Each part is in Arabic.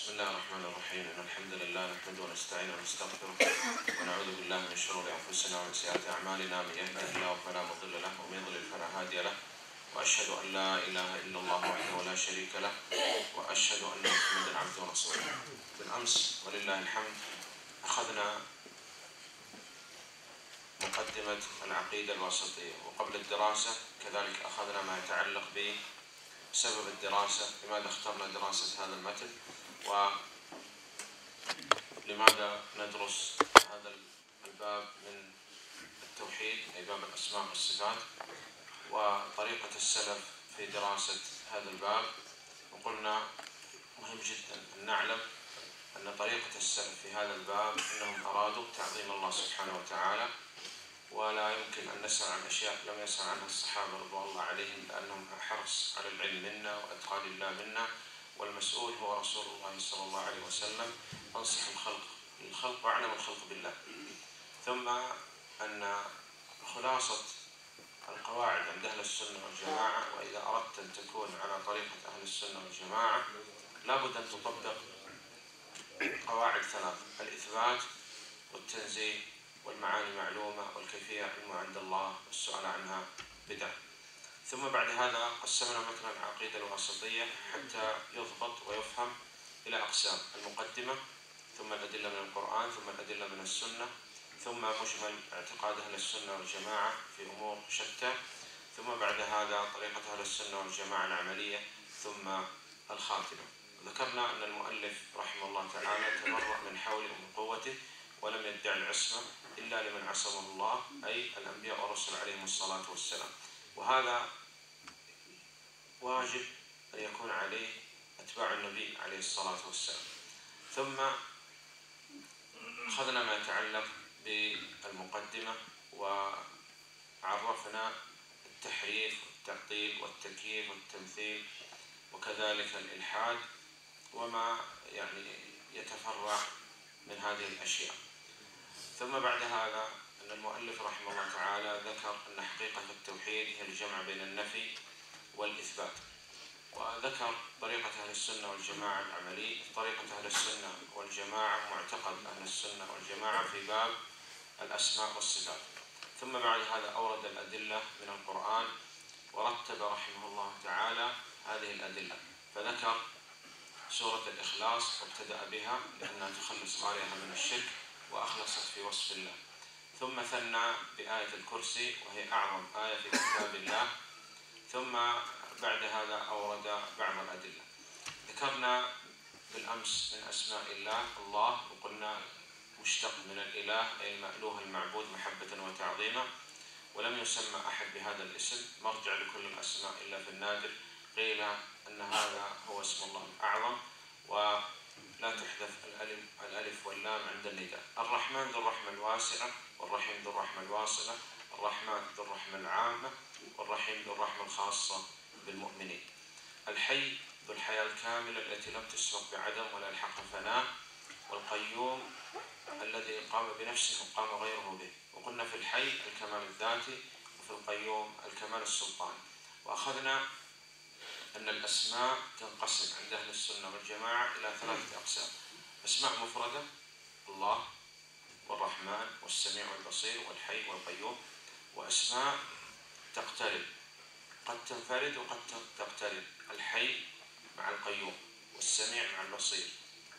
بسم الله الرحمن الرحيم. إن الحمد لله نحمده ونستعينه ونستغفره ونعوذ بالله من شرور أنفسنا ومن سيئات أعمالنا. من يهده الله فلا مضل له ومن يضلل فلا هادي له، وأشهد أن لا إله إلا الله وحده لا شريك له، وأشهد أن محمدا عبده ورسوله. بالأمس ولله الحمد أخذنا مقدمة العقيدة الواسطية، وقبل الدراسة كذلك أخذنا ما يتعلق بسبب الدراسة، لماذا اخترنا دراسة هذا المتن، ولماذا ندرس هذا الباب من التوحيد أي باب الأسماء والصفات، وطريقة السلف في دراسة هذا الباب. وقلنا مهم جدا أن نعلم أن طريقة السلف في هذا الباب أنهم أرادوا تعظيم الله سبحانه وتعالى، ولا يمكن أن نسأل عن أشياء لم يسأل عنها الصحابة رضوان الله عليهم، لأنهم أحرص على العلم منا وأتقى لله منا، والمسؤول هو رسول الله صلى الله عليه وسلم، أنصح الخلق وأعلم الخلق بالله. ثم أن خلاصة القواعد عند أهل السنة والجماعة، وإذا أردت أن تكون على طريقة أهل السنة والجماعة لابد أن تطبق قواعد ثلاث: الإثبات والتنزيه والمعاني معلومة والكيفية علم عند الله والسؤال عنها بدعة. ثم بعد هذا قسمنا متن العقيدة الواسطية حتى يضبط ويفهم إلى أقسام: المقدمة، ثم الأدلة من القرآن، ثم الأدلة من السنة، ثم مجمل اعتقاد أهل السنة والجماعة في أمور شتى، ثم بعد هذا طريقة أهل السنة والجماعة العملية، ثم الخاتمة. ذكرنا أن المؤلف رحمه الله تعالى تبرأ من حوله ومن قوته، ولم يدعي العصمة إلا لمن عصمه الله، أي الأنبياء والرسل عليهم الصلاة والسلام، وهذا واجب أن يكون عليه أتباع النبي عليه الصلاة والسلام. ثم أخذنا ما يتعلق بالمقدمة، وعرفنا التحريف والتعطيل والتكييف والتمثيل وكذلك الإلحاد وما يتفرع من هذه الأشياء. ثم بعد هذا أن المؤلف رحمه الله تعالى ذكر أن حقيقة التوحيد هي الجمع بين النفي والإثبات، وذكر طريقة أهل السنة والجماعة العملي، طريقة أهل السنة والجماعة معتقد أهل السنة والجماعة في باب الأسماء والصفات. ثم بعد هذا أورد الأدلة من القرآن، ورتب رحمه الله تعالى هذه الأدلة، فذكر سورة الإخلاص وابتدأ بها لأنها تخلص قارئها من الشرك وأخلصت في وصف الله، ثم ثنى بآية الكرسي وهي أعظم آية في كتاب الله، ثم بعد هذا أورد بعض الأدلة. ذكرنا بالأمس من أسماء الله، وقلنا مشتق من الإله أي المألوه المعبود محبة وتعظيما، ولم يسمى أحد بهذا الاسم، مرجع لكل الأسماء إلا في النادر قيل أن هذا هو اسم الله الأعظم، ولا تحذف الألف واللام عند النداء. الرحمن ذو الرحمة الواسعة، والرحيم ذو الرحمة الواصلة، الرحمن ذو الرحمة العامة، والرحيم ذو الرحمة الخاصة بالمؤمنين. الحي ذو الحياة الكاملة التي لم تسبق بعدم ولا الحق فناء، والقيوم الذي قام بنفسه وقام غيره به. وقلنا في الحي الكمال الذاتي، وفي القيوم الكمال السلطاني. وأخذنا أن الأسماء تنقسم عند أهل السنة والجماعة إلى ثلاثة أقسام: أسماء مفردة الله والرحمن والسميع والبصير والحي والقيوم، وأسماء تقترب، قد تنفرد وقد تقترب: الحي مع القيوم، والسميع مع البصير،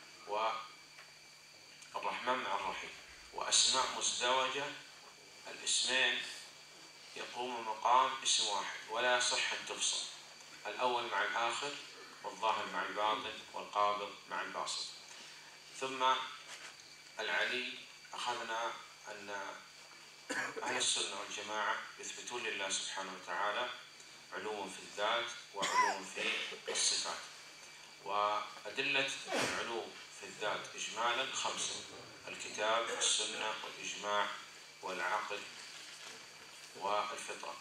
والرحمن مع الرحيم. وأسماء مزدوجة، الاسمين يقوم مقام اسم واحد ولا يصح أن تفصل: الأول مع الآخر، والظاهر مع الباطن، والقابض مع الباسط. ثم العلي، أخذنا أن أهل السنة والجماعة يثبتون لله سبحانه وتعالى علو في الذات وعلو في الصفات، وأدلة العلو في الذات إجمالا 5: الكتاب والسنة والإجماع والعقل والفطرة.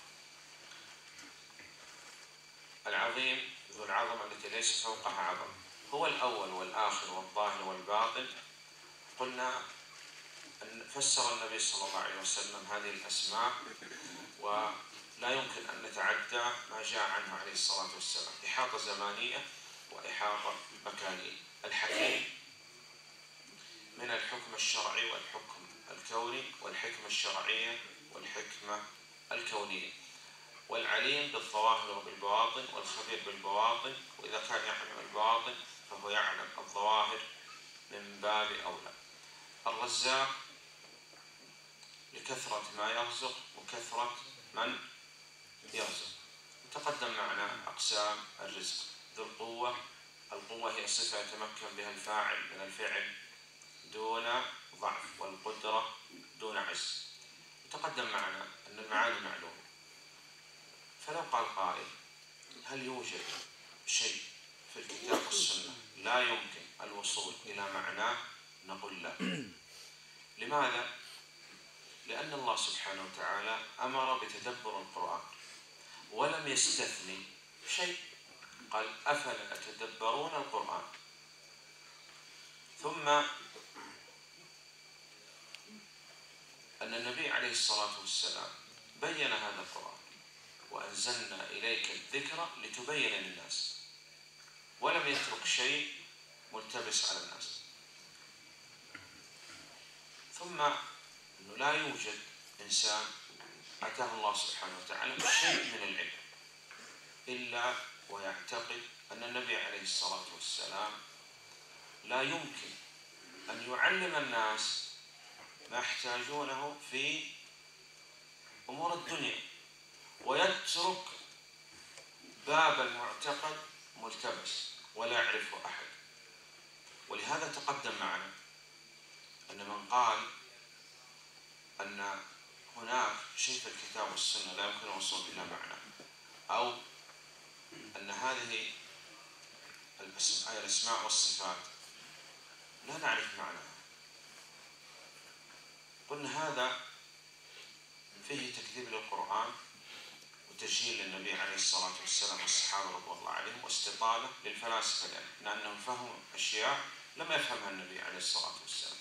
العظيم ذو العظمة التي ليس فوقها عظم، هو الأول والآخر والظاهر والباطن. قلنا أن فسر النبي صلى الله عليه وسلم هذه الأسماء، ولا يمكن أن نتعدى ما جاء عنه عليه الصلاة والسلام: إحاطة زمانية وإحاطة مكانية. الحكيم من الحكم الشرعي والحكم الكوني، والحكمة الشرعية والحكمة الكونية. والعليم بالظواهر وبالبواطن، والخبير بالبواطن، وإذا كان يعلم البواطن فهو يعلم الظواهر من باب أولى. الرزاق لكثرة ما يرزق وكثرة من يرزق. تقدم معنا أقسام الرزق. ذو القوة، القوة هي صفة يتمكن بها الفاعل من الفعل دون ضعف، والقدرة دون عجز. تقدم معنا أن المعاني معلومة، فلو قال قائل هل يوجد شيء في الكتاب والسنة لا يمكن الوصول إلى معناه؟ نقول لا. لماذا؟ لأن الله سبحانه وتعالى أمر بتدبر القرآن ولم يستثني شيء، قال أفلا يتدبرون القرآن. ثم أن النبي عليه الصلاة والسلام بين هذا القرآن: وأنزلنا إليك الذكر لتبين للناس، ولم يترك شيء ملتبس على الناس. ثم أنه لا يوجد إنسان أتاه الله سبحانه وتعالى شيء من العلم إلا ويعتقد أن النبي عليه الصلاة والسلام لا يمكن أن يعلم الناس ما يحتاجونه في أمور الدنيا، ويترك باب المعتقد ملتبس ولا يعرفه أحد. ولهذا تقدم معنا أن من قال أن هناك شيء في الكتاب والسنة لا يمكن الوصول إلى معنى، أو أن هذه الأسماء والصفات لا نعرف معناها، قلنا هذا فيه تكذيب للقرآن وتجهيل للنبي عليه الصلاة والسلام والصحابة رضوان الله عليهم، واستطالة للفلاسفة، لأنهم فهموا أشياء لم يفهمها النبي عليه الصلاة والسلام.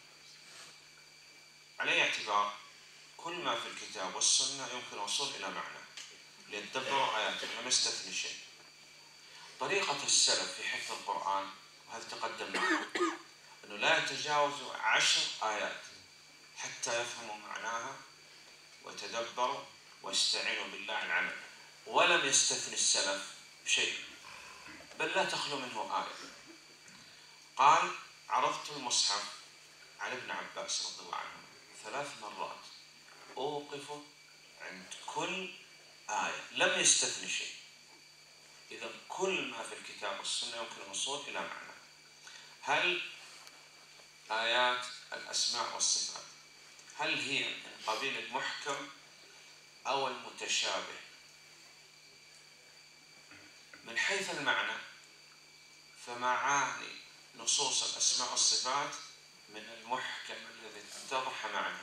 على أي اعتبار كل ما في الكتاب والسنة يمكن الوصول إلى معنى ليتدبروا آياته، لم يستثني شيء. طريقة السلف في حفظ القرآن، وهذا تقدم معنا، أنه لا يتجاوز 10 آيات حتى يفهموا معناها ويتدبروا ويستعينوا بالله على العمل، ولم يستثني السلف شيء، بل لا تخلو منه آية. قال: عرضت المصحف على ابن عباس رضي الله عنه 3 مرات أوقف عند كل آية، لم يستثني شيء. إذا كل ما في الكتاب والسنة يمكن الوصول إلى معنى. هل آيات الأسماء والصفات هل هي من قبيل المحكم أو المتشابه؟ من حيث المعنى فمعاني نصوص الأسماء والصفات من المحكم الذي اتضح معنى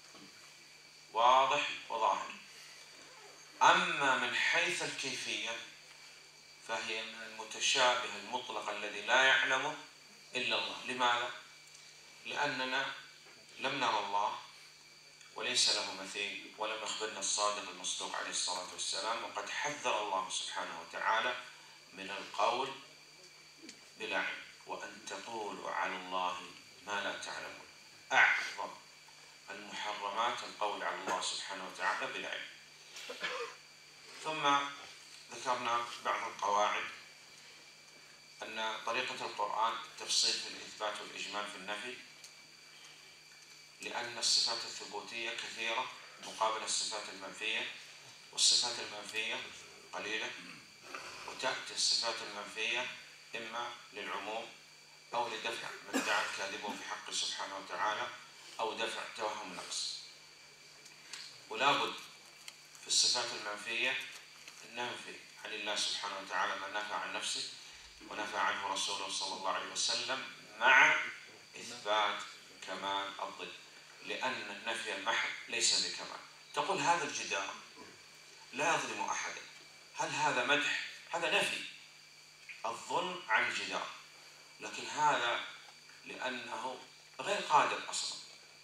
واضح وظاهر. أما من حيث الكيفية فهي من المتشابه المطلق الذي لا يعلمه إلا الله. لماذا؟ لأننا لم نرى الله وليس له مثيل، ولم يخبرنا الصادق المصدوق عليه الصلاة والسلام، وقد حذر الله سبحانه وتعالى من القول بلا علم، وأن تقولوا على الله ما لا تعلمون. أعظم المحرمات القول على الله سبحانه وتعالى بلا علم. ثم ذكرنا بعض القواعد، أن طريقة القرآن التفصيل في الإثبات والإجمال في النفي، لأن الصفات الثبوتية كثيرة مقابل الصفات المنفية، والصفات المنفية قليلة، وتأتي الصفات المنفية إما للعموم أو لدفع من ادعى الكاذبون في حقه سبحانه وتعالى، أو دفع توهم نقص. ولا بد في الصفات المنفية النفي عن الله سبحانه وتعالى ما نفى عن نفسه ونفى عنه رسوله صلى الله عليه وسلم، مع إثبات كمال الضد، لأن النفي المحض ليس بكمال. تقول هذا الجدار لا يظلم أحدا، هل هذا مدح؟ هذا نفي الظلم عن الجدار، لكن هذا لأنه غير قادر أصلا،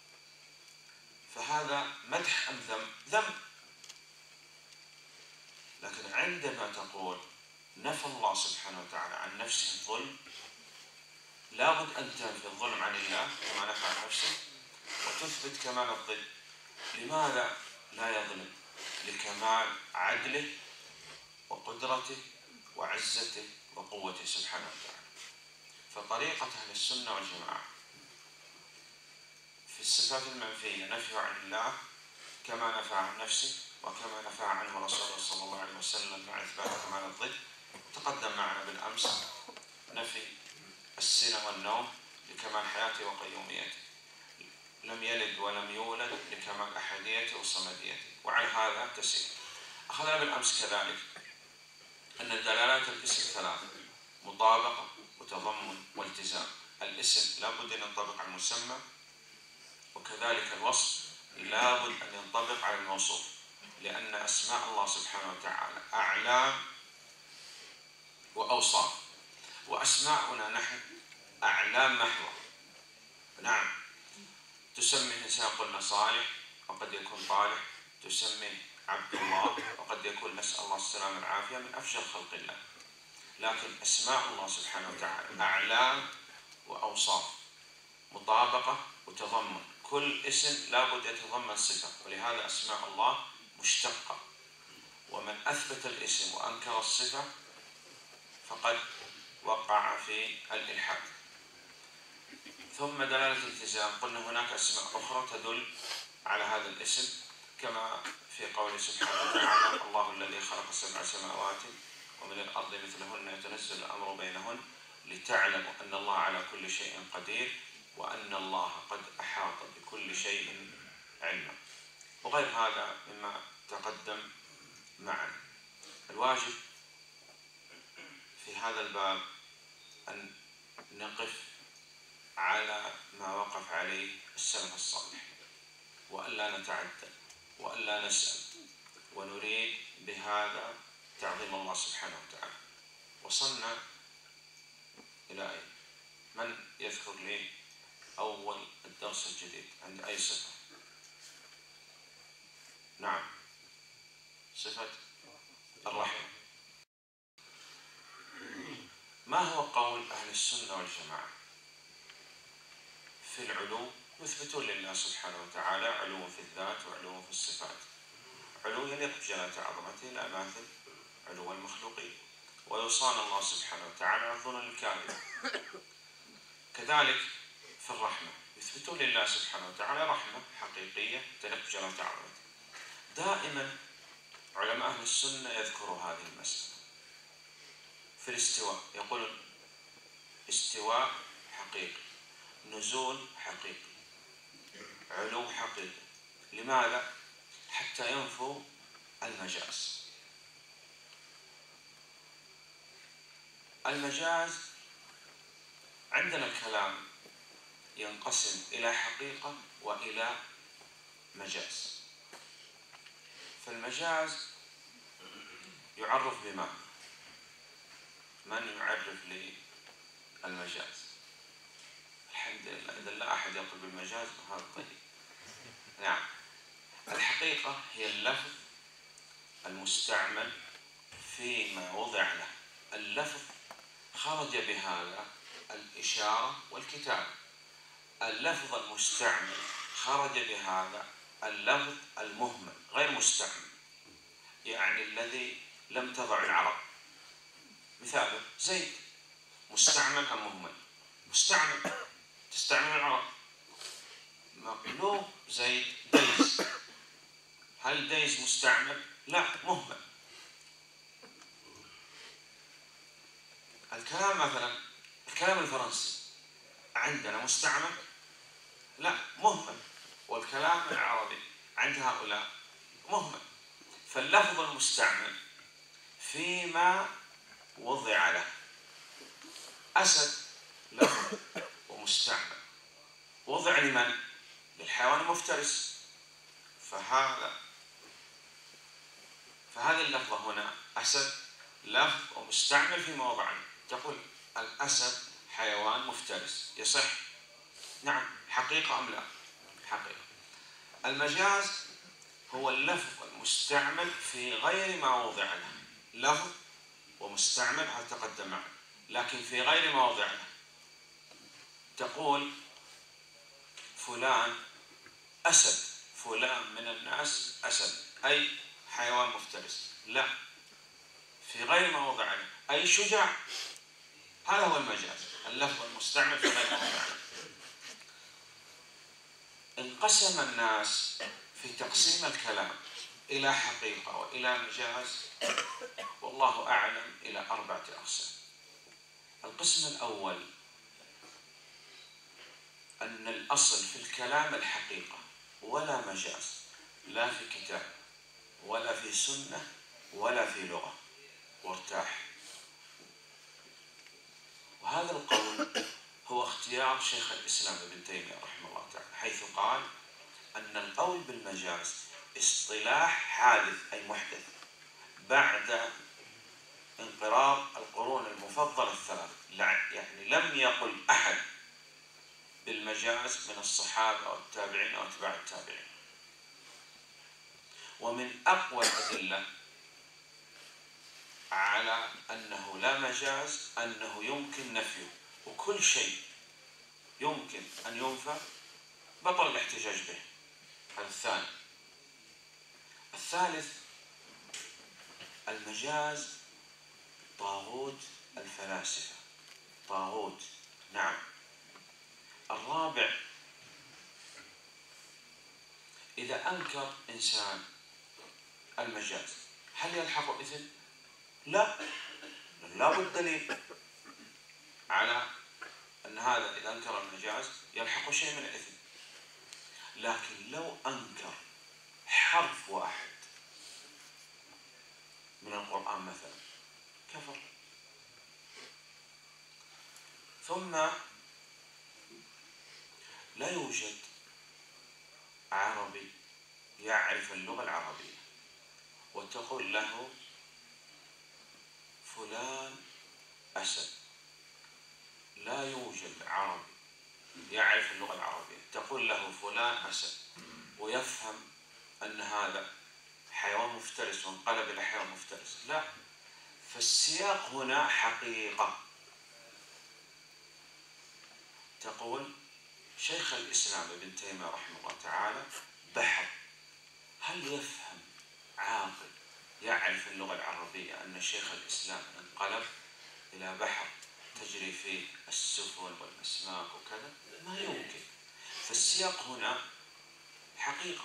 فهذا مدح أم ذم؟ ذم. لكن عندما تقول نفى الله سبحانه وتعالى عن نفسه الظلم، لابد أن تنفي الظلم عن الله كما نفى عن نفسه، وتثبت كمال الضد. لماذا لا يظلم؟ لكمال عدله وقدرته وعزته وقوته سبحانه وتعالى. فطريقة أهل السنة والجماعة في الصفات المنفية نفي عن الله كما نفى عن نفسه وكما نفى عنه رسوله صلى الله عليه وسلم مع إثبات كمال الضد. تقدم معنا بالأمس نفي السنة والنوم لكمال حياته وقيوميته، لم يلد ولم يولد لكمال أحديته وصمديته، وعلى هذا تسير. أخذنا بالأمس كذلك أن دلالات الاسم ثلاثة: مطابقة وتضمن والتزام. الاسم لابد أن ينطبق على المسمى، وكذلك الوصف لابد أن ينطبق على الموصوف، لأن أسماء الله سبحانه وتعالى أعلام وأوصاف، وأسماؤنا نحن أعلام محضة. نعم، تسمي الإنسان قلنا صالح وقد يكون طالح، تسميه عبد الله وقد يكون، نسأل الله السلامة والعافية، من أفجر خلق الله. لكن أسماء الله سبحانه وتعالى أعلام وأوصاف، مطابقة وتضمن. كل اسم لابد يتضمن صفة، ولهذا أسماء الله مشتقة، ومن أثبت الاسم وأنكر الصفة فقد وقع في الإلحاد. ثم دلالة الالتزام، قلنا هناك أسماء أخرى تدل على هذا الاسم، كما في قوله سبحانه وتعالى: الله الذي خلق 7 سماوات ومن الأرض مثلهن يتنزل الأمر بينهن لتعلموا أن الله على كل شيء قدير وأن الله قد أحاط بكل شيء علما، وغير هذا مما تقدم معنا. الواجب في هذا الباب أن نقف على ما وقف عليه السلف الصالح، وألا نتعدى وألا نسأل، ونريد بهذا تعظيم الله سبحانه وتعالى. وصلنا إلى أين؟ من يذكر لي أول الدرس الجديد عند أي صفة؟ نعم، صفة الرحمة. ما هو قول أهل السنة والجماعة في العلو؟ يثبتون لله سبحانه وتعالى علو في الذات وعلو في الصفات، علو يليق بجلالة عظمته لا ماثل علو المخلوقين، ويوصان الله سبحانه وتعالى عن الظنون الكاذبة. كذلك في الرحمة يثبتون لله سبحانه وتعالى رحمة حقيقية تليق بجلالة عظمته. دائما علماء أهل السنة يذكروا هذه المسألة. في الاستواء يقولون استواء حقيقي، نزول حقيقي، علو حقيقي. لماذا؟ حتى ينفوا المجاز. المجاز عندنا الكلام ينقسم إلى حقيقة وإلى مجاز. فالمجاز يعرف بما؟ من يعرف لي المجاز؟ الحمد لله، إذا لا أحد يطلب المجاز فهذا طيب. نعم، الحقيقة هي اللفظ المستعمل فيما وضع له. اللفظ خرج بهذا الإشارة والكتابة. اللفظ المستعمل خرج بهذا اللفظ المهمل غير مستعمل، يعني الذي لم تضع العرب. مثاله زيد، مستعمل أم مهمل؟ مستعمل، تستعمل العرب. مقلوب زيد ديز، هل ديز مستعمل؟ لا، مهمل. الكلام مثلا الكلام الفرنسي عندنا مستعمل؟ لا، مهمل. والكلام العربي عند هؤلاء مهمل. فاللفظ المستعمل فيما وضع له. أسد لفظ ومستعمل، وضع لمن؟ للحيوان المفترس. فهذه اللفظة هنا أسد لفظ ومستعمل فيما وضع له. تقول الأسد حيوان مفترس، يصح؟ نعم. حقيقة أم لا؟ حقيقة. المجاز هو اللفظ المستعمل في غير ما وضع له، لفظ ومستعمل، هذا تقدم معنا. لكن في غير موضعه تقول فلان أسد، فلان من الناس أسد، أي حيوان مفترس. لا، في غير موضعه، أي شجاع. هذا هو المجاز، اللفظ المستعمل في غير موضعه. انقسم الناس في تقسيم الكلام إلى حقيقة وإلى مجاز، والله أعلم، إلى 4 أقسام. القسم الأول أن الأصل في الكلام الحقيقة ولا مجاز، لا في كتاب ولا في سنة ولا في لغة، وارتاح. وهذا القول هو اختيار شيخ الإسلام ابن تيمية رحمه الله تعالى، حيث قال أن القول بالمجاز اصطلاح حادث أي محدث بعد انقراض القرون المفضلة الثلاث. يعني لم يقل أحد بالمجاز من الصحابة أو التابعين أو أتباع التابعين. ومن أقوى الأدلة على أنه لا مجاز أنه يمكن نفيه، وكل شيء يمكن أن ينفى بطل الاحتجاج به. هذا الثاني. الثالث، المجاز طاغوت الفلاسفة، طاغوت، نعم. الرابع، إذا أنكر إنسان المجاز هل يلحق إثم؟ لا، لابد دليل على أن هذا إذا أنكر المجاز يلحق شيء من الإثم. لكن لو أنكر حرف واحد من القرآن مثلا كفر. ثم لا يوجد عربي يعرف اللغة العربية وتقول له فلان أسد. لا يوجد عربي يعرف اللغة العربية تقول له فلان أسد ويفهم أن هذا حيوان مفترس وانقلب إلى حيوان مفترس. لا، فالسياق هنا حقيقة. تقول شيخ الإسلام ابن تيمية رحمه الله تعالى بحر، هل يفهم عاقل يعرف اللغة العربية أن شيخ الإسلام انقلب إلى بحر تجري فيه السفن والأسماك وكذا؟ ما يمكن. فالسياق هنا حقيقة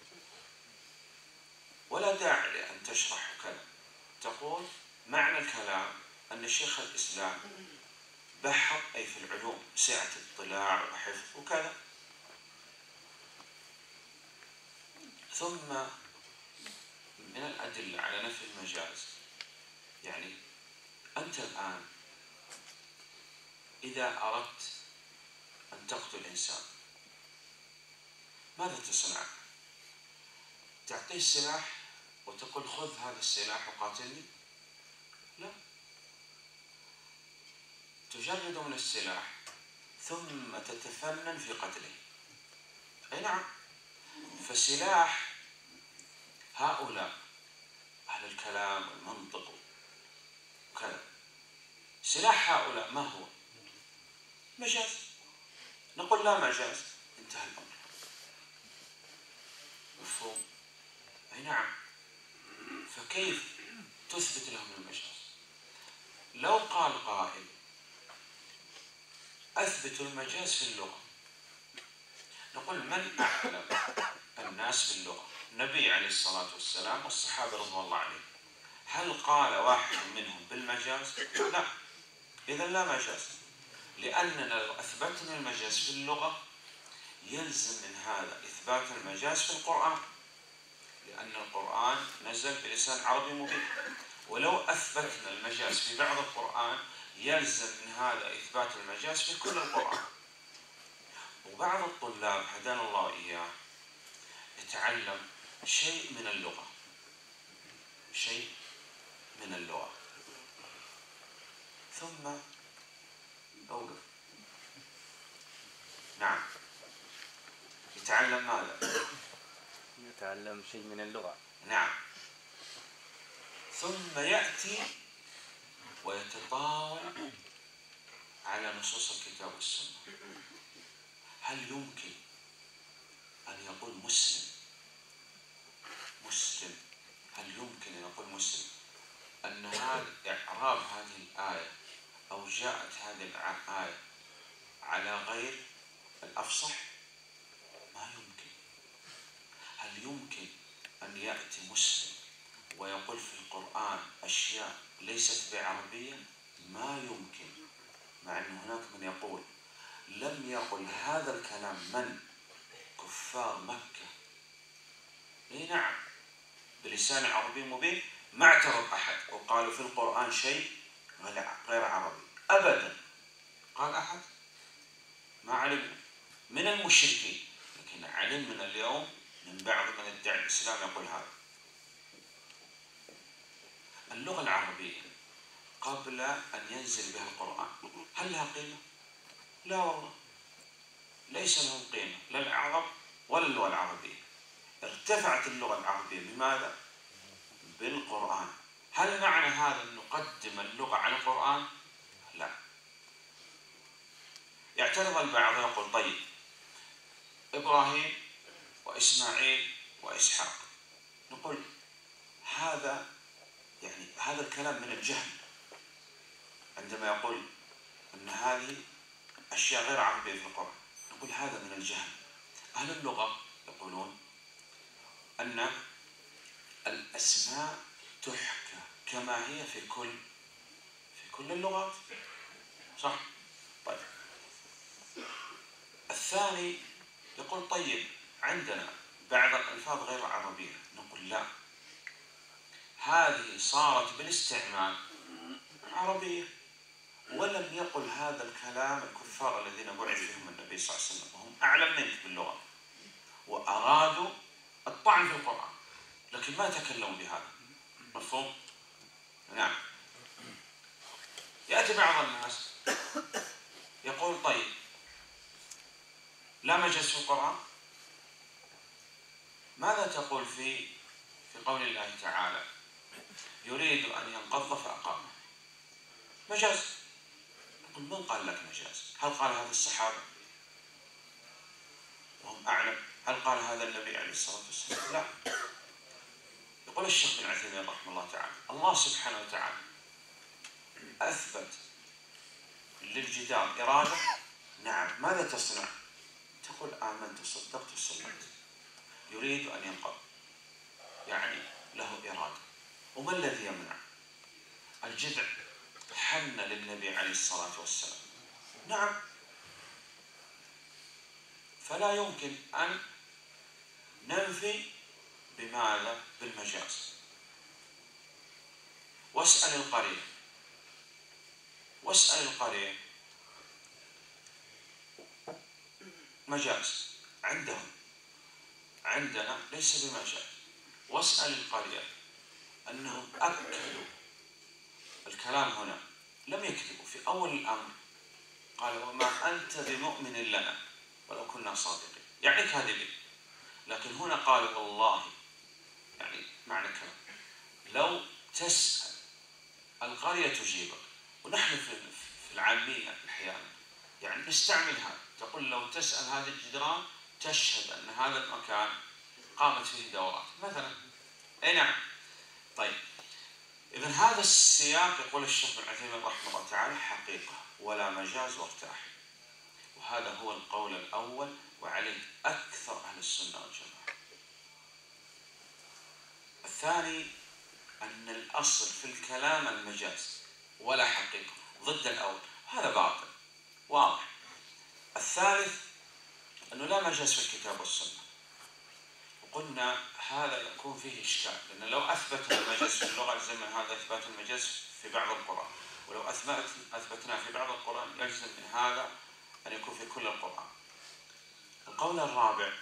ولا داعي لأن تشرح كذا. تقول معنى الكلام أن شيخ الإسلام بحر، أي في العلوم سعة اطلاع وحفظ وكذا. ثم من الأدلة على نفي المجاز، يعني أنت الآن إذا أردت أن تقتل إنسان ماذا تصنع؟ تعطيه السلاح وتقول خذ هذا السلاح وقاتلني؟ لا، تجرده من السلاح ثم تتفنن في قتله. أي نعم. فسلاح هؤلاء أهل الكلام والمنطق وكذا، سلاح هؤلاء ما هو؟ مجاز. نقول لا مجاز، انتهى الأمر. مفهوم؟ أي نعم. فكيف تثبت لهم المجاز؟ لو قال قائل أثبت المجاز في اللغة، نقول من أعلم الناس باللغة؟ النبي عليه الصلاة والسلام والصحابة رضوان الله عليهم. هل قال واحد منهم بالمجاز؟ لا. إذا لا مجاز، لأننا لو أثبتنا المجاز في اللغة يلزم من هذا إثبات المجاز في القرآن، لأن القرآن نزل بلسان عربي مبين. ولو أثبتنا المجاز في بعض القرآن يلزم من هذا إثبات المجاز في كل القرآن. وبعض الطلاب هدانا الله إياه يتعلم شيء من اللغة، شيء من اللغة، ثم أوقف. نعم، يتعلم ماذا؟ يتعلم شيء من اللغة. نعم. ثم يأتي ويتطاول على نصوص الكتاب والسنة. هل يمكن أن يقول مسلم هل يمكن أن يقول مسلم أن هذا إعراب هذه الآية أو جاءت هذه الآية على غير الأفصح؟ ما يمكن. هل يمكن أن يأتي مسلم ويقول في القرآن أشياء ليست بعربية؟ ما يمكن. مع أن هناك من يقول لم يقل هذا الكلام من كفار مكة، اي نعم، بلسان عربي مبين، ما اعترض أحد وقالوا في القرآن شيء غير عربي أبدا. قال أحد؟ ما علم من المشركين، لكن علم من اليوم من بعض من يدعي الإسلام يقول هذا. اللغة العربية قبل أن ينزل بها القرآن هل لها قيمة؟ لا والله، ليس لهم قيمة، لا العرب ولا اللغة العربية. ارتفعت اللغة العربية بماذا؟ بالقرآن. هل معنى هذا أن نقدم اللغة على القرآن؟ لا. يعترض البعض ويقول طيب إبراهيم وإسماعيل وإسحاق، نقول هذا هذا الكلام من الجهل عندما يقول أن هذه أشياء غير عربية في القرآن، نقول هذا من الجهل. أهل اللغة يقولون أن الأسماء تحكى كما هي في كل اللغات، صح؟ طيب الثاني يقول طيب عندنا بعض الألفاظ غير عربية، نقول لا، هذه صارت بالاستعمال عربية، ولم يقل هذا الكلام الكفار الذين بعث فيهم النبي صلى الله عليه وسلم وهم أعلم منك باللغة وأرادوا الطعن في القرآن، لكن ما تكلموا بهذا. مفهوم؟ نعم. يأتي بعض الناس يقول طيب لا مجاز في القرآن، ماذا تقول في قول الله تعالى يريد أن ينقض فأقام؟ مجاز. نقول من قال لك مجاز؟ هل قال هذا الصحابة وهم أعلم؟ هل قال هذا النبي عليه الصلاة والسلام؟ لا. يقول الشيخ بن عثيمين رحمه الله تعالى الله سبحانه وتعالى أثبت للجدار إرادة. نعم. ماذا تصنع؟ تقول آمنت وصدقت وصليت. يريد أن ينقض يعني له إرادة. وما الذي يمنع؟ الجذع حن للنبي عليه الصلاة والسلام. نعم. فلا يمكن أن ننفي بماذا؟ بالمجاز. واسأل القرية مجاز عندهم، عندنا ليس بمجاز. واسأل القرية أنهم أكدوا الكلام هنا، لم يكذبوا. في أول الأمر قال وما أنت بمؤمن لنا ولو كنا صادقين، يعني كاذبين. لكن هنا قال والله، يعني معنى كلام لو تسأل القرية تجيبك. ونحن في العامية أحيانا يعني نستعمل هذا، تقول لو تسأل هذه الجدران تشهد أن هذا المكان قامت فيه دورات مثلا. أي نعم. طيب إذا هذا السياق يقول الشيخ بن عثيمين رحمه الله تعالى حقيقة ولا مجاز وارتاح. وهذا هو القول الأول وعليه أكثر أهل السنة والجماعة. الثاني أن الأصل في الكلام المجاز ولا حقيقة، ضد الأول، هذا باطل واضح. الثالث أنه لا مجاز في الكتاب والسنة، وقلنا هذا يكون فيه إشكال، لأن لو أثبتنا المجاز في اللغة يلزم من هذا إثبات المجاز في بعض القرآن، ولو أثبتنا في بعض القرآن يلزم من هذا أن يكون في كل القرآن. القول الرابع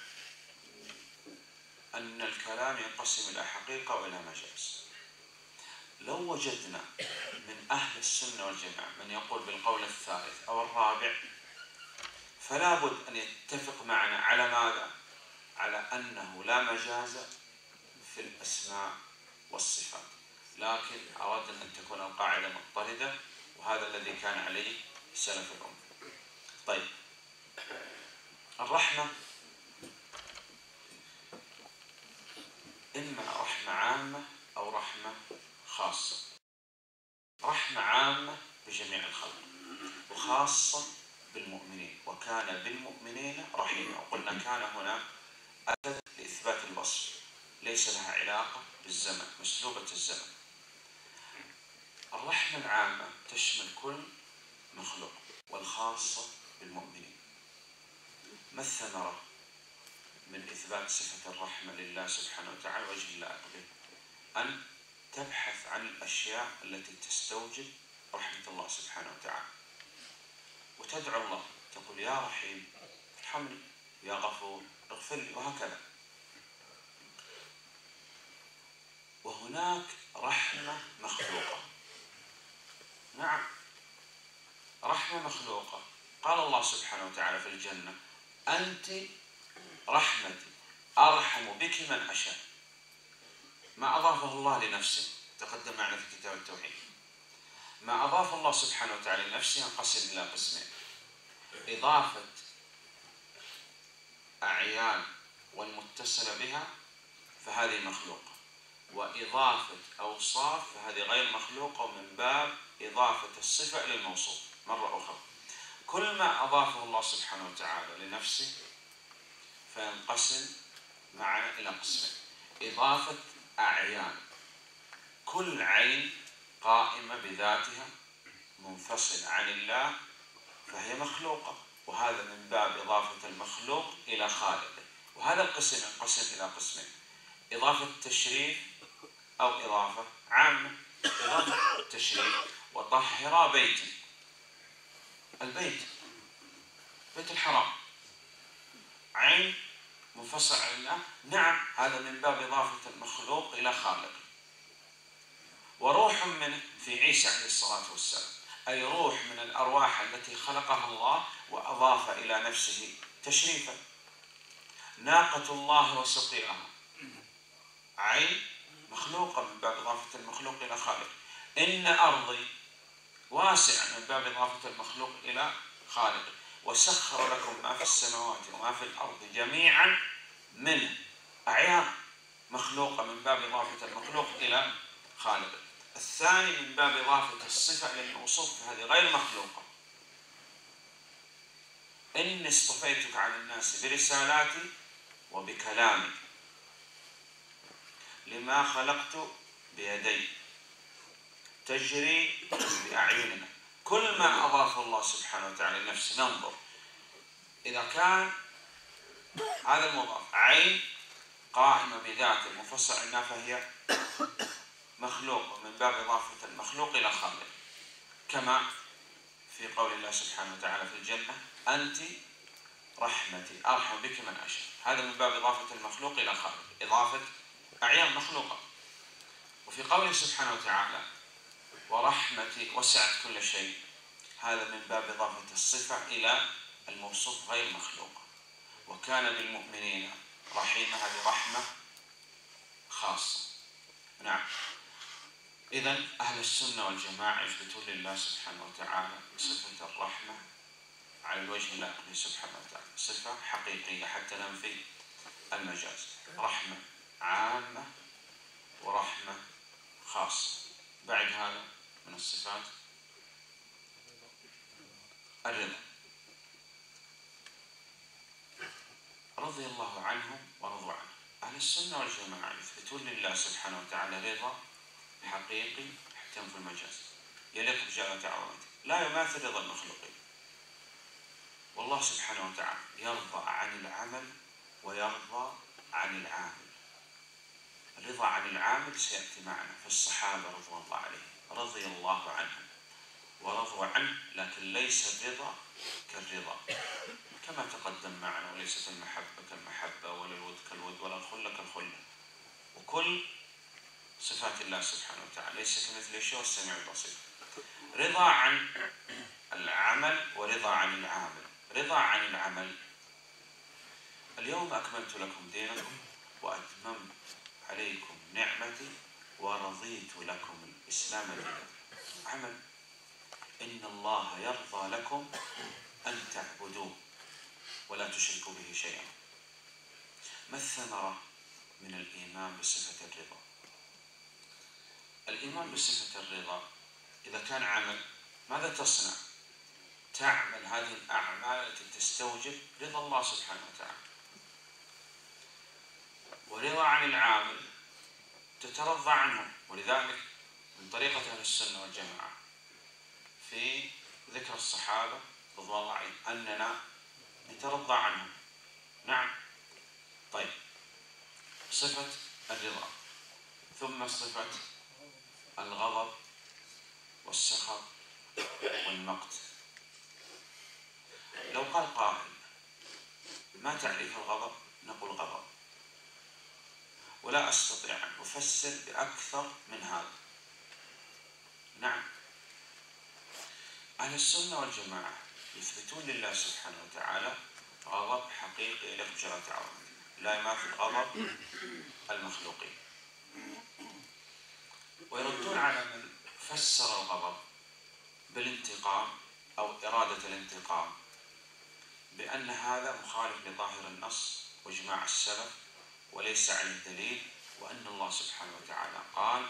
أن الكلام ينقسم إلى حقيقة وإلى مجاز. لو وجدنا من أهل السنة والجماعة من يقول بالقول الثالث أو الرابع فلا بد أن يتفق معنا على ماذا؟ على أنه لا مجاز في الأسماء والصفات، لا ولكن أردنا أن تكون القاعدة مضطردة، وهذا الذي كان عليه سلف الأمة. طيب، الرحمة إما رحمة عامة أو رحمة خاصة. رحمة عامة بجميع الخلق، وخاصة بالمؤمنين، وكان بالمؤمنين رحيما. وقلنا كان هنا أتت لإثبات الوصف، ليس لها علاقة بالزمن، مسلوبة الزمن. الرحمة العامة تشمل كل مخلوق، والخاصة بالمؤمنين. ما الثمرة من إثبات صفة الرحمة لله سبحانه وتعالى وجه الله به؟ أن تبحث عن الأشياء التي تستوجب رحمة الله سبحانه وتعالى، وتدعو الله، تقول يا رحيم ارحمني، يا غفور اغفر لي، وهكذا. وهناك رحمة مخلوقة. نعم، رحمة مخلوقة. قال الله سبحانه وتعالى في الجنة: أنت رحمتي أرحم بك من أشاء. ما أضافه الله لنفسه، تقدم معنا في كتاب التوحيد. ما أضاف الله سبحانه وتعالى لنفسه ينقسم إلى قسمين: إضافة أعيان والمتصلة بها فهذه مخلوقة، وإضافة أوصاف فهذه غير مخلوقة، ومن باب إضافة الصفة إلى الموصوف مرة أخرى. كل ما أضافه الله سبحانه وتعالى لنفسه فينقسم معنا إلى قسمين: إضافة أعيان، كل عين قائمة بذاتها منفصل عن الله فهي مخلوقة، وهذا من باب إضافة المخلوق إلى خالقه. وهذا القسم ينقسم إلى قسمين: إضافة تشريف أو إضافة عامة. إضافة التشريف: وطهر بيتي، البيت بيت الحرام، عين منفصل عن الله، نعم، هذا من باب إضافة المخلوق إلى خالقه. وروح منه في عيسى عليه الصلاة والسلام، أي روح من الأرواح التي خلقها الله وأضاف إلى نفسه تشريفا. ناقة الله وسقياها، عين مخلوقة من باب إضافة المخلوق إلى خالق. إن أرضي واسعة من باب إضافة المخلوق إلى خالق. وسخر لكم ما في السماوات وما في الأرض جميعا منه، أعيان مخلوقة من باب إضافة المخلوق إلى خالق. الثاني من باب إضافة الصفة إلى الموصوف، فهذه غير مخلوقة. إني اصطفيتك على الناس برسالاتي وبكلامي لما خلقت بيدي تجري بأعيننا. كل ما أضاف الله سبحانه وتعالى لنفسه ننظر، إذا كان هذا المضاف عين قائمة بذاته منفصل عنها فهي مخلوق من باب إضافة المخلوق إلى خالق، كما في قول الله سبحانه وتعالى في الجنة: أنت رحمتي أرحم بك من أشاء. هذا من باب إضافة المخلوق إلى خالق، إضافة أعيان مخلوقة. وفي قوله سبحانه وتعالى: ورحمتي وسعت كل شيء، هذا من باب إضافة الصفة إلى الموصوف غير مخلوقة. وكان بالمؤمنين رحيما، هذه رحمة خاصة. نعم، إذن أهل السنة والجماعة يثبتون لله سبحانه وتعالى صفة الرحمة على الوجه اللائق سبحانه وتعالى، صفة حقيقية حتى ننفي المجاز. رحمة عامة ورحمة خاصة. بعد هذا من الصفات الرضا. رضي الله عنهم ورضوا عنه. أهل السنة والجماعة يثبتون لله سبحانه وتعالى رضا حقيقي يحتم في المجاز، يليق بجلالة عظمته، لا يماثل رضا المخلوقين. والله سبحانه وتعالى يرضى عن العمل ويرضى عن العامل. الرضا عن العامل سيأتي معنا في الصحابة رضوان الله عليهم، رضي الله عنهم ورضوا عنه، لكن ليس الرضا كالرضا كما تقدم معنا. وليست المحبة كالمحبة، ولا الود كالود، ولا الخلة كالخلة. وكل صفات الله سبحانه وتعالى ليس كمثله شيء والسميع البصير. رضا عن العمل ورضا عن العامل. رضا عن العمل: اليوم أكملت لكم دينكم وأتممت عليكم نعمتي ورضيت لكم الإسلام دينا. عمل. إن الله يرضى لكم أن تعبدوه ولا تشركوا به شيئا. ما الثمرة من الإيمان بصفة الرضا؟ الإيمان بصفة الرضا إذا كان عمل، ماذا تصنع؟ تعمل هذه الأعمال التي تستوجب رضا الله سبحانه وتعالى. ورضا عن العامل تترضى عنه. ولذلك من طريقة أهل السنة والجماعة في ذكر الصحابة رضوان الله عليهم أننا نترضى عنهم. نعم. طيب، صفة الرضا، ثم صفة الغضب والسخط والمقت. لو قال قائل ما تعريف الغضب؟ نقول غضب، ولا أستطيع أن أفسر بأكثر من هذا. نعم. أهل السنة والجماعة يثبتون لله سبحانه وتعالى غضب حقيقي لخجلة عظمته لا يماثل غضب المخلوقين، ويردون على من فسر الغضب بالانتقام أو إرادة الانتقام بأن هذا مخالف لظاهر النص وإجماع السلف وليس عليه دليل، وأن الله سبحانه وتعالى قال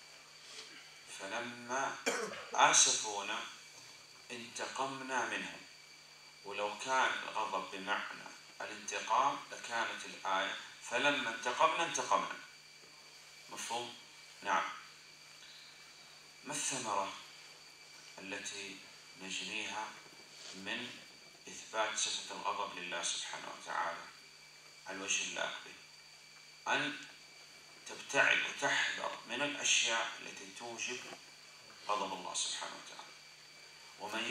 فلما آسفونا انتقمنا منهم. ولو كان الغضب بمعنى الانتقام لكانت الآية فلما انتقمنا. مفهوم؟ نعم. ما الثمرة التي نجنيها من إثبات صفة الغضب لله سبحانه وتعالى على الوجه اللائق به؟ أن تبتعد وتحذر من الأشياء التي توجب غضب الله سبحانه وتعالى. ومن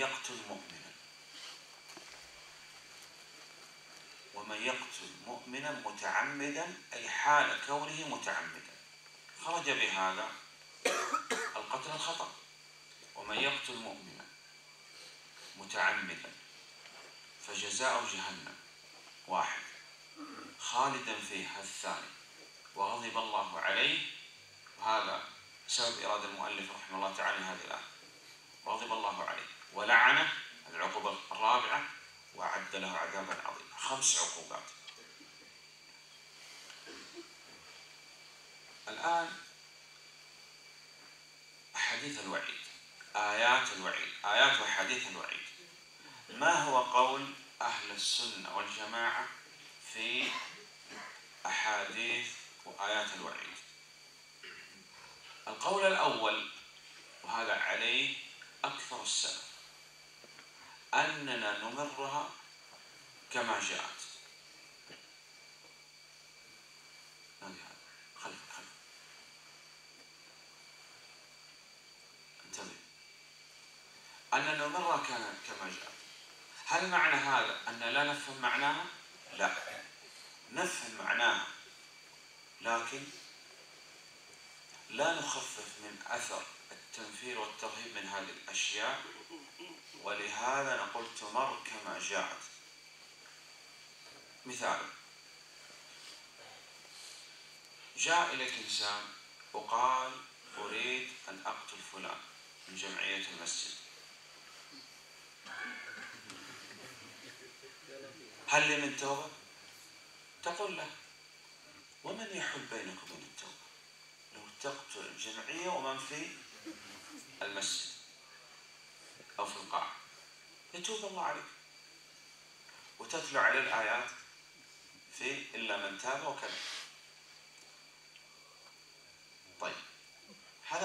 يقتل مؤمنا متعمدا، أي حال كونه متعمدا، خرج بهذا القتل الخطأ. ومن يقتل مؤمنا متعمدا فجزاؤه جهنم، واحد، خالدا فيها، الثاني، وغضب الله عليه. وهذا سبب إرادة المؤلف رحمه الله تعالى هذه الآية، وغضب الله عليه ولعنه، العقوبة الرابعة، وأعد له عذابا عظيما. 5 عقوبات. الآن أحاديث الوعيد، آيات الوعيد، آيات وحديث الوعيد. ما هو قول أهل السنة والجماعة في أحاديث وآيات الوعيد؟ القول الأول، وهذا عليه أكثر السلف، أننا نمرها كما جاءت. خلف انتبه. أننا نمرها كما جاءت. هل معنى هذا أن لا نفهم معناها؟ لا، نفهم معناها، لكن لا نخفف من أثر التنفير والترهيب من هذه الأشياء، ولهذا نقول تمر كما جاءت. مثال: جاء إليك إنسان وقال أريد أن أقتل فلان من جمعية المسجد، هل لي من توبة؟ تقول له: ومن يحل بينك وبين التوبة؟ لو تقتل الجمعية ومن في المسجد أو في القاعة يتوب الله عليك، وتتلو عليه الآيات في إلا من تاب وكذا. طيب، هذا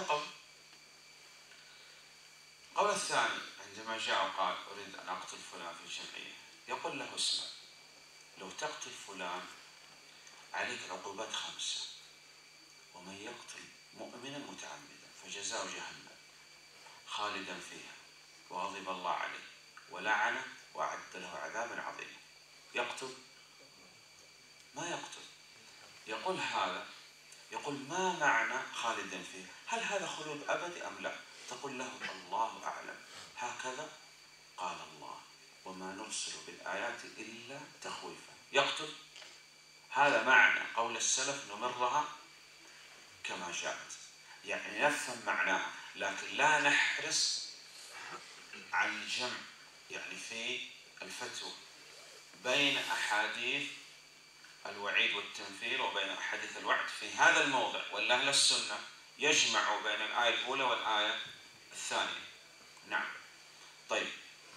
قول الثاني عندما جاء وقال أريد أن أقتل فلان في الجمعية، يقول له: اسمع، لو تقتل فلان عليك العقوبات 5: ومن يقتل مؤمنا متعمدا فجزاؤه جهنم خالدا فيها وغضب الله عليه ولعنه وأعد له عذابا عظيما. يقتل؟ ما يقتل. يقول هذا، يقول ما معنى خالدا فيه؟ هل هذا خلود أبدي أم لا؟ تقول له: الله أعلم، هكذا قال الله وما نرسل بالآيات إلا تخويفا. يقتل. هذا معنى قول السلف: نمرها كما جاءت. يعني نفهم معناها، لكن لا نحرص على الجمع يعني في الفتوى بين أحاديث الوعيد والتنفير وبين أحاديث الوعد في هذا الموضع. والأهل السنة يجمع بين الآية الأولى والآية الثانية. نعم. طيب،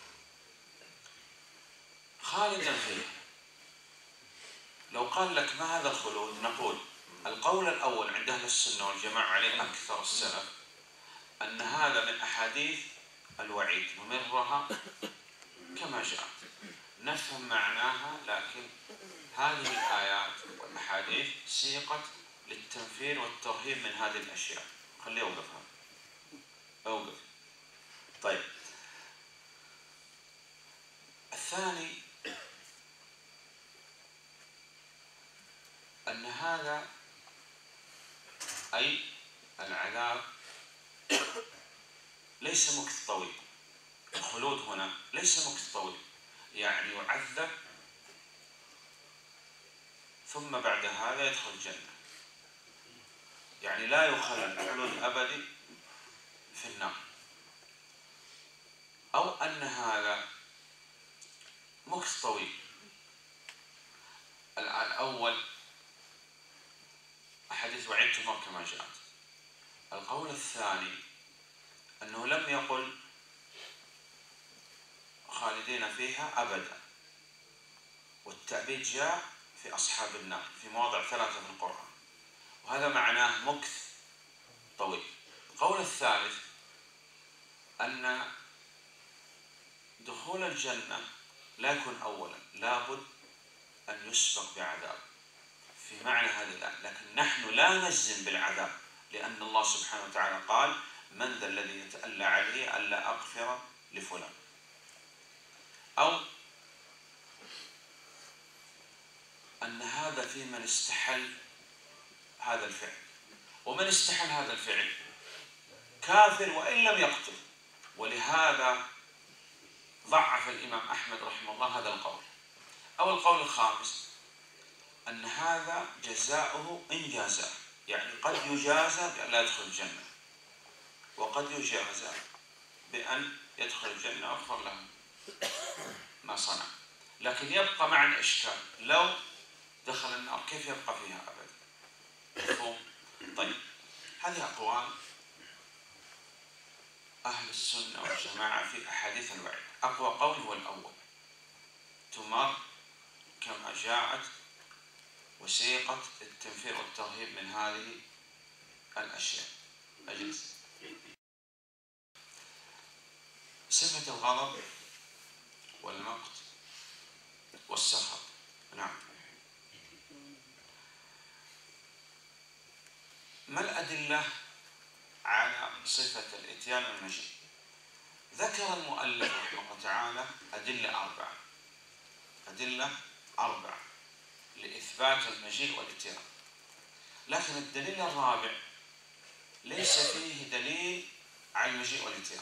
خالدا فيه، لو قال لك ما هذا الخلود، نقول القول الأول عند أهل السنة والجماعة عليه أكثر السلف أن هذا من أحاديث الوعيد، نمرها كما جاءت، نفهم معناها، لكن هذه الآيات والأحاديث سيقت للتنفير والترهيب من هذه الأشياء. خليه يوقفها، أوقف. طيب، الثاني أن هذا أي العذاب ليس مكث طويل. الخلود هنا ليس مكث طويل، يعني يعذب ثم بعد هذا يدخل الجنة، يعني لا يخلد خلود أبدي في النار. أو أن هذا مكث طويل. الأول أحاديث وعيد تمر كما جاءت. القول الثاني أنه لم يقل خالدين فيها أبدا، والتأبيد جاء في أصحاب النار في مواضع 3 في القرآن، وهذا معناه مكث طويل. القول الثالث أن دخول الجنة لا يكون أولا، لابد أن يسبق بعذاب في معنى هذه الآية، لكن نحن لا نجزم بالعذاب، لأن الله سبحانه وتعالى قال من ذا الذي يتألى عليه ألا أغفر لفلان. أو أن هذا في من استحل هذا الفعل، ومن استحل هذا الفعل كافر وإن لم يقتل، ولهذا ضعف الإمام أحمد رحمه الله هذا القول. أو القول الخامس أن هذا جزاؤه إن جازاه، يعني قد يجازى بأن لا يدخل الجنة، وقد يجازى بأن يدخل الجنة ويغفر له ما صنع، لكن يبقى معنا إشكال، لو دخل النار كيف يبقى فيها أبدا؟ مفهوم؟ طيب، هذه أقوال أهل السنة والجماعة في أحاديث الوعيد. أقوى قول هو الأول، تمر كما جاءت وسيقت التنفير والترهيب من هذه الأشياء. أجلس. صفة الغضب والمقت والسخط. نعم. ما الأدلة على صفة الإتيان والمجيء؟ ذكر المؤلف رحمه الله تعالى أدلة أربعة لإثبات المجيء والإتيان، لكن الدليل الرابع ليس فيه دليل على المجيء والإتيان.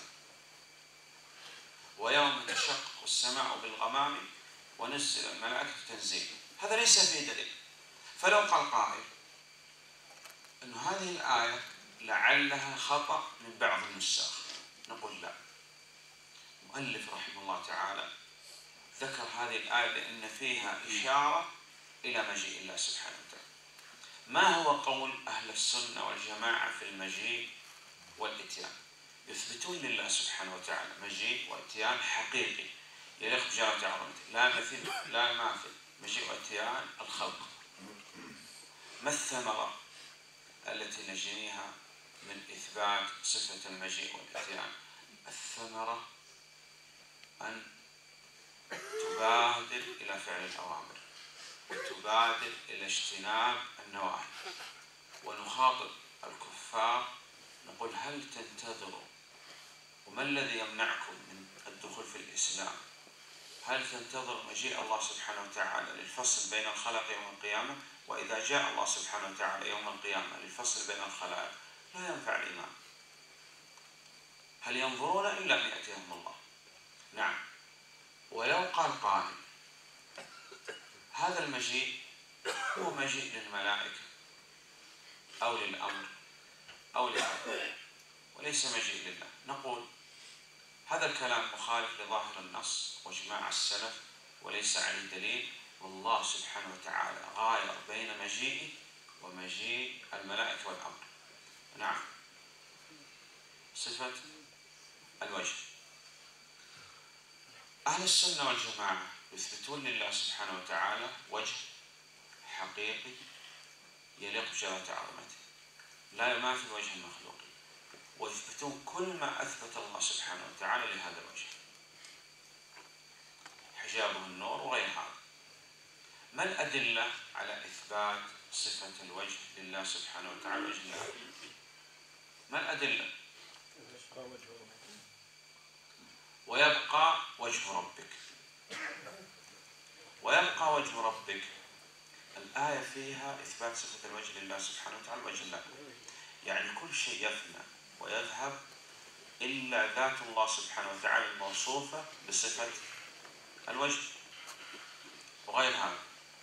ويوم تشقق السماء بالغمام ونزل الملائكة تنزيلا، هذا ليس فيه دليل. فلو قال قائل أن هذه الآية لعلها خطأ من بعض النساخ، نقول لا، المؤلف رحمه الله تعالى ذكر هذه الآية لأن فيها إشارة إلى مجيء الله سبحانه وتعالى. ما هو قول أهل السنة والجماعة في المجيء والإتيان؟ يثبتون لله سبحانه وتعالى مجيء وإتيان حقيقي يليق بجلالة عظمته، لا ماثل مجيء وإتيان الخلق. ما الثمرة التي نجنيها من إثبات صفة المجيء والإتيان؟ الثمرة أن تبادر إلى فعل الأوامر وتبادر إلى اجتناب النواهي. ونخاطب الكفار نقول هل تنتظروا، وما الذي يمنعكم من الدخول في الإسلام؟ هل تنتظر مجيء الله سبحانه وتعالى للفصل بين الخلق يوم القيامة؟ وإذا جاء الله سبحانه وتعالى يوم القيامة للفصل بين الخلائق لا ينفع الإيمان. هل ينظرون إلا أن يأتيهم الله؟ نعم. ولو قال قائل هذا المجيء هو مجيء للملائكة أو للأمر أو لغيره وليس مجيء لله. نقول هذا الكلام مخالف لظاهر النص وإجماع السلف وليس عليه دليل، والله سبحانه وتعالى غاير بين مجيئه ومجيء الملائكة والأمر. نعم. صفة الوجه، أهل السنة والجماعة يثبتون لله سبحانه وتعالى وجه حقيقي يليق بجلالة عظمته لا يماثل وجه المخلوق، ويثبتون كل ما أثبت الله سبحانه وتعالى لهذا الوجه، حجابه النور وغير هذا. ما الأدلة على إثبات صفة الوجه لله سبحانه وتعالى وجه الله؟ ما الأدلة؟ ويبقى وجه ربك، ويبقى وجه ربك. الآية فيها إثبات صفة الوجه لله سبحانه وتعالى وجه الله، يعني كل شيء يفنى ويذهب إلا ذات الله سبحانه وتعالى الموصوفة بصفة الوجه وغير هذا.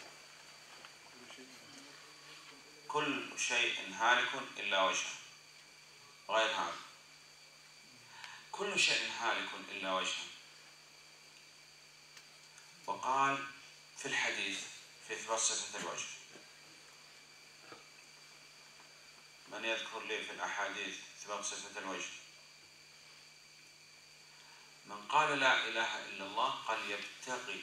كل شيء هالك إلا وجهه غير هذا، كل شيء هالك إلا وجهه. وقال في الحديث في إثبات صفة الوجه، من يذكر لي في الأحاديث إثبات صفة الوجه؟ من قال لا إله إلا الله قال يبتغي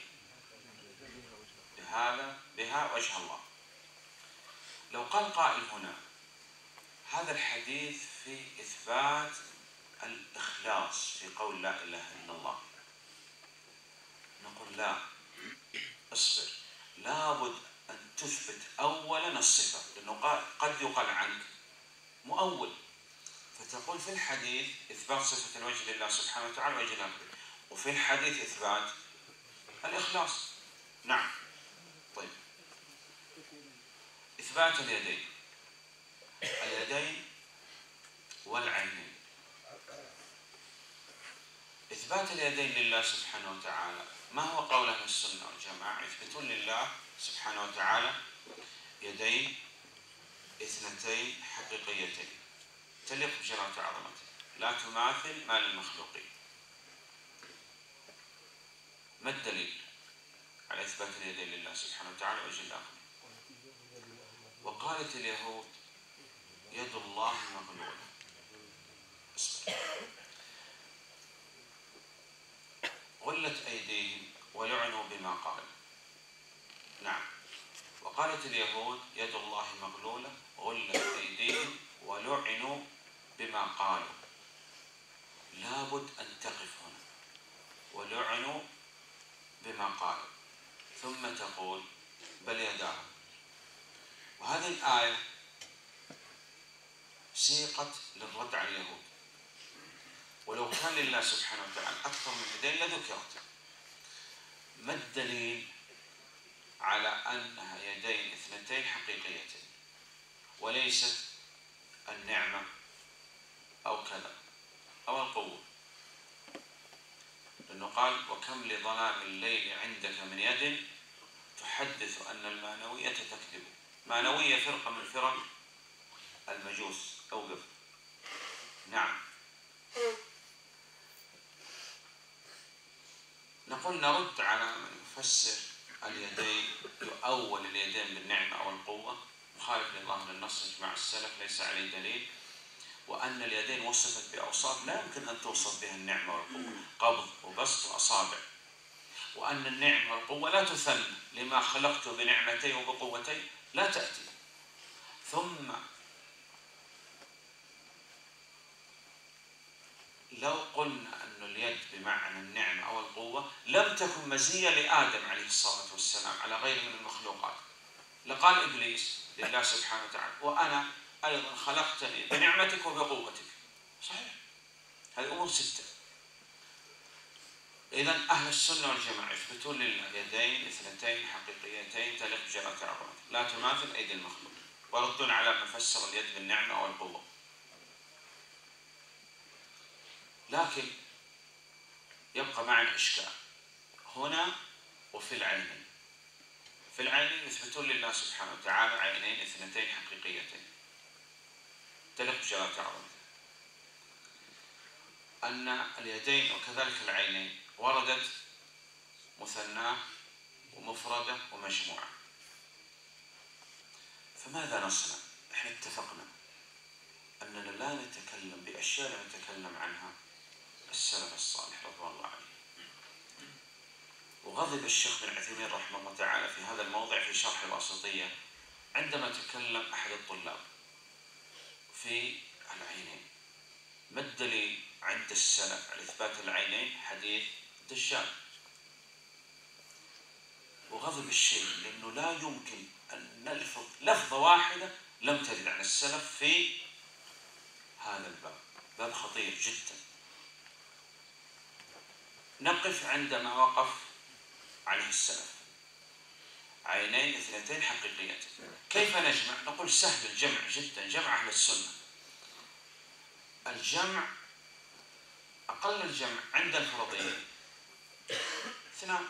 بها وجه الله. لو قال قائل هنا هذا الحديث في إثبات الإخلاص في قول لا إله إلا الله، نقول لا، اصبر، لابد أن تثبت أولا الصفة، لأنه قد يقال عنك مؤول، فتقول في الحديث إثبات صفة الوجه لله سبحانه وتعالى وجه الله، وفي الحديث إثبات الإخلاص. نعم. طيب، إثبات اليدين والعينين. إثبات اليدين لله سبحانه وتعالى، ما هو قول أهل السنة والجماعة؟ يثبتون لله سبحانه وتعالى يدين اثنتين حقيقيتين تليق بجلالة عظمته لا تماثل ما للمخلوقين. ما الدليل على إثبات اليدين لله سبحانه وتعالى وجه الله؟ وقالت اليهود يد الله مغلولة. غلت أيديهم ولعنوا بما قالوا. نعم. وقالت اليهود يد الله مغلولة، غلت أيديهم ولعنوا بما قالوا. لابد أن تقف هنا، ولعنوا بما قالوا، ثم تقول بل يداه. وهذه الآية سيقت للرد على اليهود، ولو كان لله سبحانه وتعالى أكثر من يدين لذكرت. ما الدليل على أنها يدين اثنتين حقيقيتين وليست النعمة أو كذا أو القوة؟ لأنه قال وكم لظلام الليل عندك من يد تحدث أن المانوية تكذب. مانوية فرقة من فرق المجوس أو قبل. نعم. نقول نرد على من يفسر اليدين يؤول اليدين بالنعمة أو القوة، مخالف لظاهر النص إجماع السلف ليس عليه دليل، وأن اليدين وصفت بأوصاف لا يمكن أن توصف بها النعمة والقوة، قبض وبسط وأصابع، وأن النعمة والقوة لا تثنى، لما خلقت بنعمتين وبقوتين لا تأتي. ثم لو قلنا أن اليد بمعنى النعمة أو القوة لم تكن مزية لآدم عليه الصلاة والسلام على غير من المخلوقات، لقال إبليس لله سبحانه وتعالى وأنا أيضا خلقتني بنعمتك وبقوتك. صحيح، هذه أمور ستة. إذن أهل السنة والجماعة يثبتون لله يدين اثنتين حقيقيتين تليق بجلالة عظمته لا تماثل أيدي المخلوق، ويردون على من فسر اليد بالنعمة أو القوة. لكن يبقى معنا إشكال هنا وفي العينين. في العينين يثبتون لله سبحانه وتعالى عينين اثنتين حقيقيتين، تليق بجلالة عظمته. أن اليدين وكذلك العينين وردت مثناة ومفردة ومجموعة، فماذا نصنع؟ احنا اتفقنا أننا لا نتكلم بأشياء لا نتكلم عنها السلف الصالح رضوان الله عليه. وغضب الشيخ بن عثيمين رحمه الله تعالى في هذا الموضع في شرح الواسطية عندما تكلم أحد الطلاب في العينين. ما الدليل عند السلف على إثبات العينين؟ حديث الدجال. وغضب الشيخ لأنه لا يمكن أن نلفظ لفظة واحدة لم ترد عن السلف في هذا الباب، باب خطير جدا. نقف عندما وقف عليه السلف، عينين اثنتين حقيقيتين. كيف نجمع؟ نقول سهل الجمع جدا، جمع أهل السنة. الجمع أقل الجمع عند الفرضيين 2.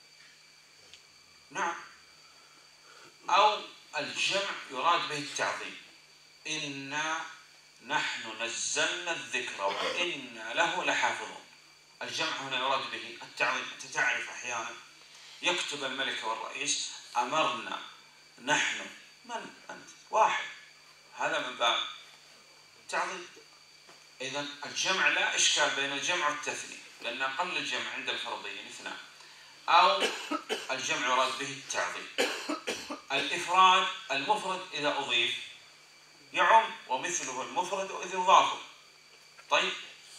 نعم. أو الجمع يراد به التعظيم، إنا نحن نزلنا الذكر وإنا له لحافظون. الجمع هنا يراد به التعظيم. أنت تعرف أحيانا يكتب الملك والرئيس أمرنا نحن، من أنت؟ واحد، هذا من باب التعظيم. إذن الجمع لا إشكال بين الجمع والتثنية، لأن أقل الجمع عند الفرضيين 2. أو الجمع يراد به التعظيم. الإفراد المفرد إذا أضيف يعم، ومثله المفرد إذا يضاف. طيب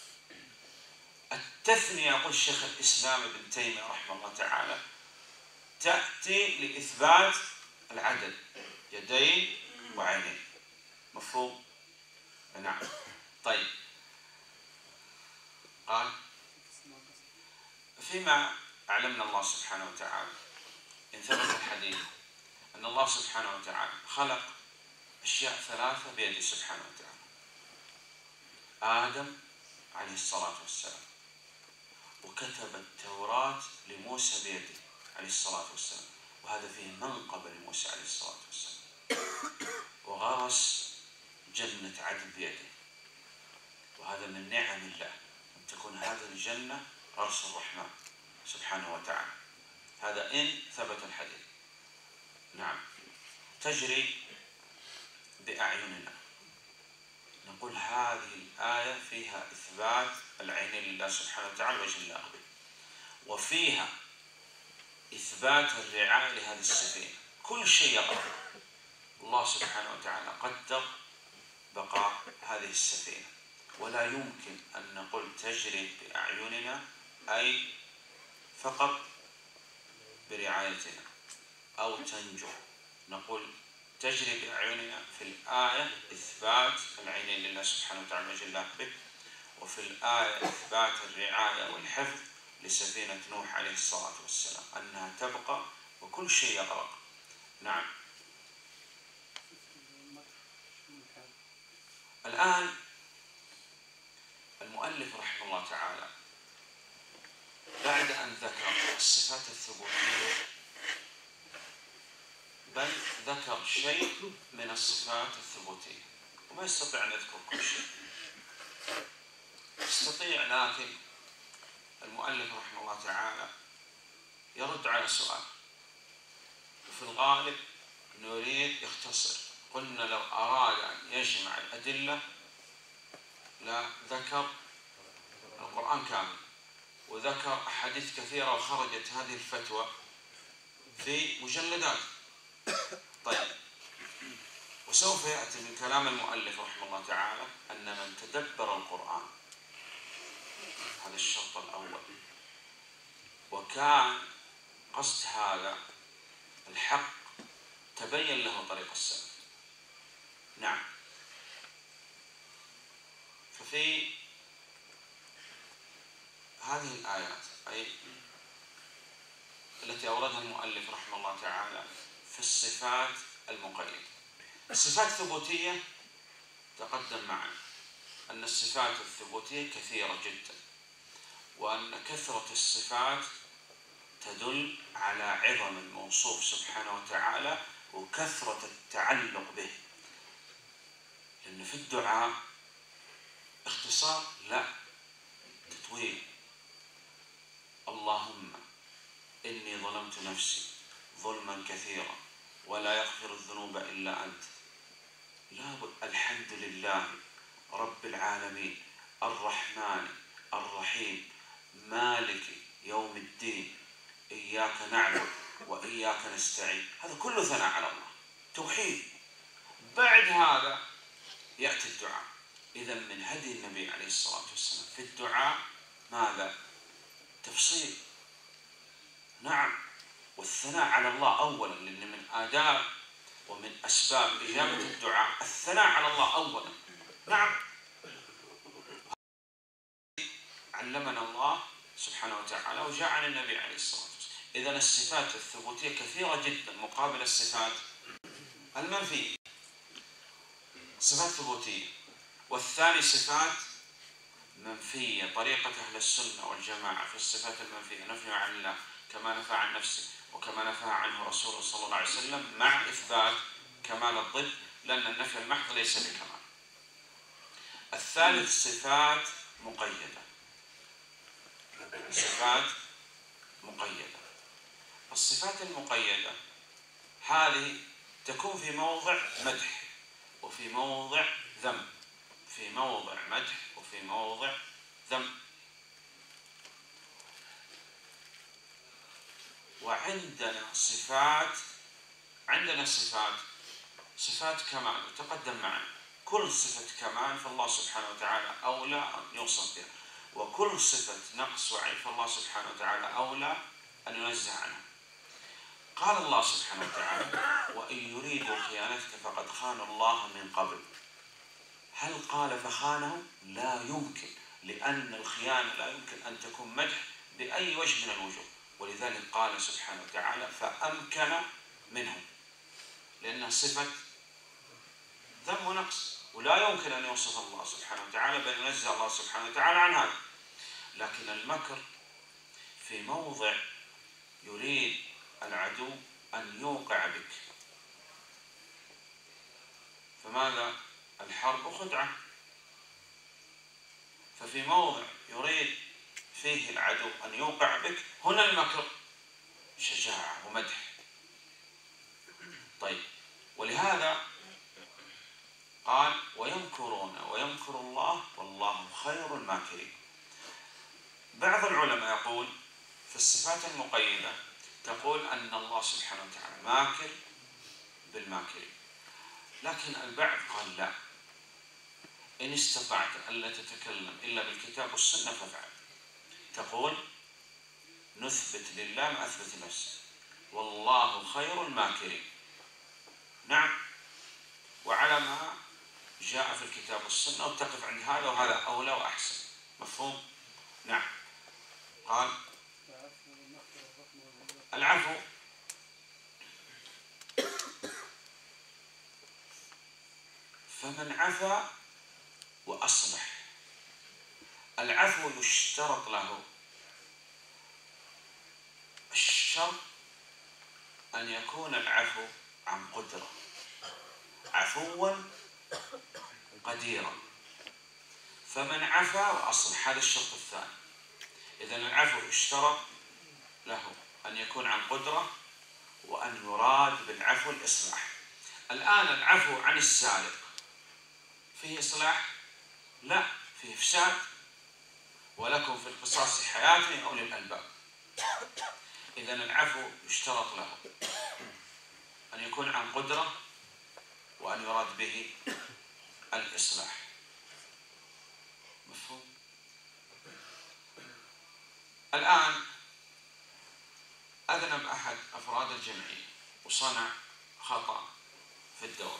التثنية يقول الشيخ الإسلام ابن تيمية رحمه الله تعالى تأتي لإثبات العدد، يدين وعينين. مفهوم؟ نعم. طيب قال فيما أعلمنا الله سبحانه وتعالى إن ثبت الحديث أن الله سبحانه وتعالى خلق أشياء 3 بيده سبحانه وتعالى. آدم عليه الصلاة والسلام، وكتب التوراة لموسى بيده عليه الصلاة والسلام، وهذا فيه منقبة لموسى عليه الصلاة والسلام. وغرس جنة عدن بيده، وهذا من نعم الله أن تكون هذه الجنة غرس الرحمن سبحانه وتعالى. هذا إن ثبت الحديث. نعم. تجري بأعيننا. نقول هذه الآية فيها إثبات العينين لله سبحانه وتعالى وجه الله به، وفيها إثبات الرعاية لهذه السفينة. كل شيء يقع الله سبحانه وتعالى قدر بقاء هذه السفينة، ولا يمكن أن نقول تجري بأعيننا أي فقط برعايتنا أو تنجو. نقول تجري بأعيننا في الآية إثبات العينين لله سبحانه وتعالى وجه الله به، وفي الآية إثبات الرعاية والحفظ لسفينة نوح عليه الصلاة والسلام أنها تبقى وكل شيء يغرق. نعم. الآن المؤلف رحمه الله تعالى بعد أن ذكر الصفات الثبوتية، بل ذكر شيء من الصفات الثبوتية، وما يستطيع أن يذكر كل شيء. يستطيع، لكن المؤلف رحمه الله تعالى يرد على سؤال، وفي الغالب نريد يختصر. قلنا لو أراد أن يجمع الأدلة لا ذكر القرآن كامل، وذكر أحاديث كثيرة، وخرجت هذه الفتوى في مجلدات. طيب، وسوف يأتي من كلام المؤلف رحمه الله تعالى أن من تدبر القرآن، هذا الشرط الأول، وكان قصد هذا الحق، تبين له طريق السلف. نعم. ففي هذه الآيات أي التي أوردها المؤلف رحمه الله تعالى في الصفات المقيدة، الصفات الثبوتية تقدم معنا أن الصفات الثبوتية كثيرة جدا، وأن كثرة الصفات تدل على عظم الموصوف سبحانه وتعالى وكثرة التعلق به. لأن في الدعاء اختصار لا، تطويل. اللهم إني ظلمت نفسي ظلما كثيرا ولا يغفر الذنوب إلا أنت. الحمد لله رب العالمين الرحمن الرحيم مالك يوم الدين إياك نعبد وإياك نستعين. هذا كله ثناء على الله، توحيد. بعد هذا يأتي الدعاء. إذا من هدي النبي عليه الصلاة والسلام في الدعاء ماذا؟ تفصيل. نعم، والثناء على الله أولا، لأن من آداب ومن أسباب إجابة الدعاء الثناء على الله أولا. نعم، علمنا الله سبحانه وتعالى وجاء عن النبي عليه الصلاة والسلام. إذن الصفات الثبوتية كثيرة جدا مقابل الصفات المنفية. صفات ثبوتية، والثاني صفات منفية. طريقة أهل السنة والجماعة في الصفات المنفية نفي عن الله كما نفى عن نفسه وكما نفى عنه رسوله صلى الله عليه وسلم، مع إثبات كمال الضد، لأن النفي المحض ليس بكمال. الثالث صفات مقيدة. صفات مقيدة. الصفات المقيدة هذه تكون في موضع مدح وفي موضع ذم، في موضع مدح وفي موضع ذم. وعندنا صفات، صفات كمال وتقدم معنا. كل صفة كمال فالله سبحانه وتعالى أولى أن يوصف بها، وكل صفة نقص وعيب فالله سبحانه وتعالى أولى أن ينزه عنها. قال الله سبحانه وتعالى وإن يريدوا خيانتك فقد خانوا الله من قبل. هل قال فخانهم؟ لا يمكن، لأن الخيانة لا يمكن أن تكون مدح بأي وجه من الوجوه، ولذلك قال سبحانه وتعالى فأمكن منهم، لأنها صفة ذم ونقص، ولا يمكن أن يوصف الله سبحانه وتعالى بل ينزه الله سبحانه وتعالى عن هذا. لكن المكر في موضع يريد العدو أن يوقع بك، فماذا؟ الحرب خدعة. ففي موضع يريد فيه العدو أن يوقع بك، هنا المكر شجاعة ومدح. طيب، ولهذا قال ويمكرون ويمكر الله والله خير الماكرين. بعض العلماء يقول في الصفات المقيدة تقول أن الله سبحانه وتعالى ماكر بالماكرين، لكن البعض قال لا، إن استطعت ألا تتكلم إلا بالكتاب والسنة فافعل. تقول نثبت لله ما أثبت نفسه والله خير الماكرين. نعم، وعلى ما جاء في الكتاب والسنة، وتقف عند هذا وهذا أولى وأحسن. مفهوم؟ نعم. قال العفو فمن عفا وأصلح. العفو يشترط له الشرط أن يكون العفو عن قدرة، عفوا قديرا. فمن عفا وأصلح، هذا الشرط الثاني. إذن العفو يشترط له أن يكون عن قدرة، وأن يراد بالعفو الإصلاح. الآن العفو عن السارق فيه إصلاح؟ لا، فيه إفساد. ولكم في القصاص حياة أولي الألباب. إذن العفو يشترط له أن يكون عن قدرة وأن يراد به الإصلاح. مفهوم؟ الآن أذنب أحد أفراد الجمعية وصنع خطأ في الدور،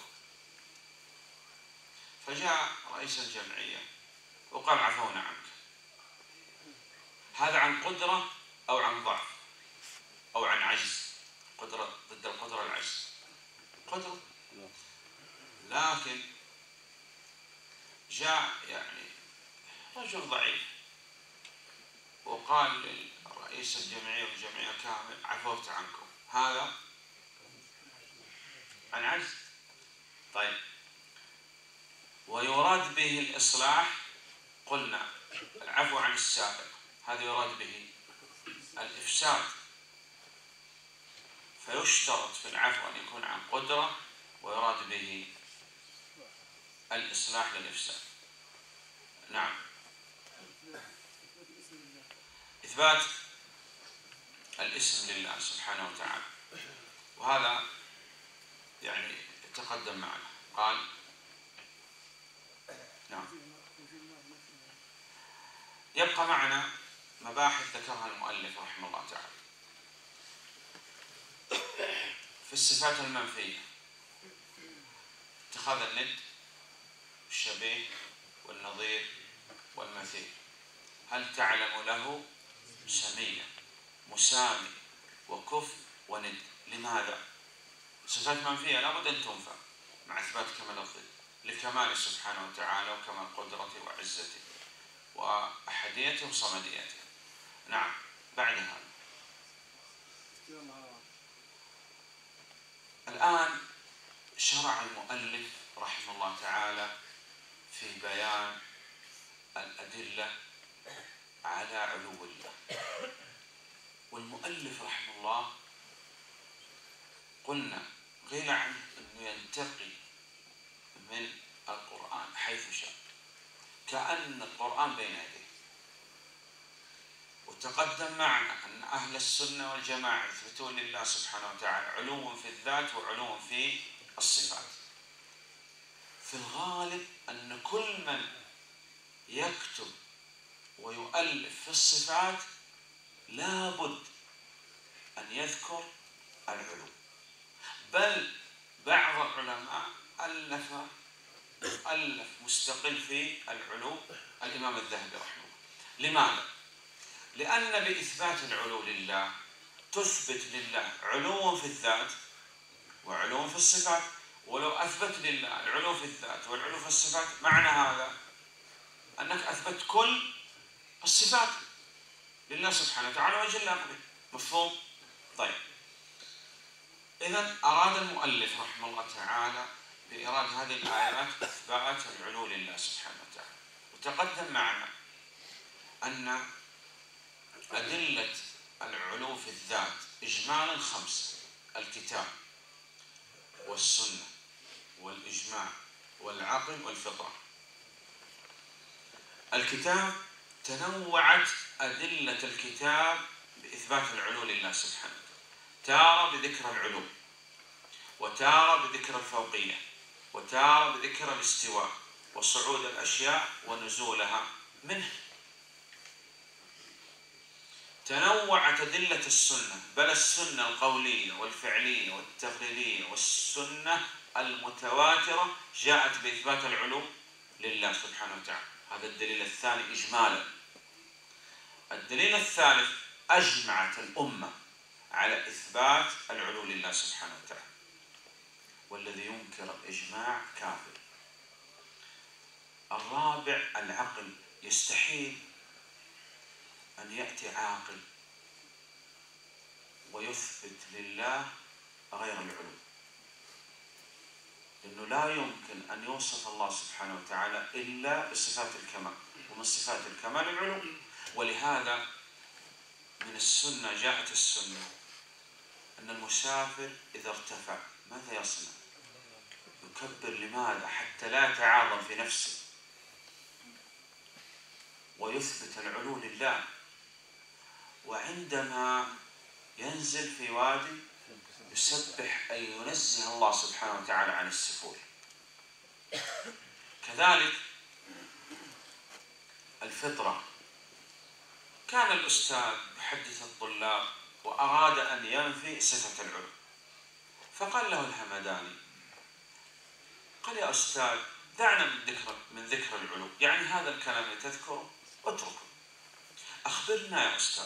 فجاء رئيس الجمعية وقال عفونا عنك. هذا عن قدرة أو عن ضعف أو عن عجز؟ قدرة ضد القدرة العجز، قدرة. لكن جاء يعني رجل ضعيف وقال لرئيس الجمعية والجمعية كامل عفوت عنكم، هذا عن عجز. طيب، ويراد به الإصلاح، قلنا العفو عن السابق، هذا يراد به الإفساد، فيشترط في العفو أن يكون عن قدرة، ويراد به الإصلاح للإفساد. نعم. إثبات الاسم لله سبحانه وتعالى، وهذا يعني تقدم معنا. قال نعم. يبقى معنا مباحث ذكرها المؤلف رحمه الله تعالى في الصفات المنفية: اتخاذ الند، الشبيه، والنظير، والمثيل. هل تعلم له سميا، مسامي، وكفء، وند؟ لماذا؟ صفات منفية لابد أن تنفى مع إثبات كمال الضد لكماله سبحانه وتعالى وكمال قدرته وعزته وأحديته وصمديته. نعم. بعد هذا الآن شرع المؤلف رحمه الله تعالى في بيان الأدلة على علو الله. والمؤلف رحمه الله قلنا قيل عنه أنه ينتقي من القرآن حيث شاء، كأن القرآن بين يديه. وتقدم معنا أن أهل السنة والجماعة يثبتون لله سبحانه وتعالى علو في الذات وعلو في الصفات. في الغالب أن كل من يكتب ويؤلف في الصفات لابد أن يذكر العلو، بل بعض العلماء ألف مستقل في العلو، الإمام الذهبي رحمه الله. لماذا؟ لأن بإثبات العلو لله تثبت لله علو في الذات وعلو في الصفات. ولو أثبت لله العلو في الذات والعلو في الصفات، معنى هذا أنك أثبت كل الصفات لله سبحانه وتعالى وجل أمره. مفهوم؟ طيب، إذن أراد المؤلف رحمه الله تعالى بإيراد هذه الآيات إثبات العلو لله سبحانه وتعالى. وتقدم معنا أن أدلة العلو في الذات إجمالا 5: الكتاب والسنة والإجماع والعقل والفطرة. الكتاب تنوعت أدلة الكتاب بإثبات العلو لله سبحانه وتعالى، تارة بذكر العلو، وتارة بذكر الفوقية، وتارة بذكر الاستواء وصعود الأشياء ونزولها منه. تنوعت أدلة السنة، بل السنة القولية والفعلية والتقريرية والسنة المتواترة جاءت بإثبات العلو لله سبحانه وتعالى. هذا الدليل الثاني إجمالا. الدليل الثالث: أجمعت الأمة على إثبات العلو لله سبحانه وتعالى، والذي ينكر الإجماع كافر. الرابع: العقل. يستحيل أن يأتي عاقل ويثبت لله غير العلو، لأنه لا يمكن أن يوصف الله سبحانه وتعالى إلا بصفات الكمال، ومن صفات الكمال العلو. ولهذا من السنة جاءت السنة أن المسافر إذا ارتفع ماذا يصنع؟ يكبر. لماذا؟ حتى لا يتعاظم في نفسه ويثبت العلو لله. وعندما ينزل في وادي يسبح أي ينزه الله سبحانه وتعالى عن السفول. كذلك الفطرة. كان الأستاذ يحدث الطلاب وأراد أن ينفي صفة العلو، فقال له الهمداني، قال: يا أستاذ دعنا من ذكر العلو، يعني هذا الكلام اللي تذكره اتركه، أخبرنا يا أستاذ.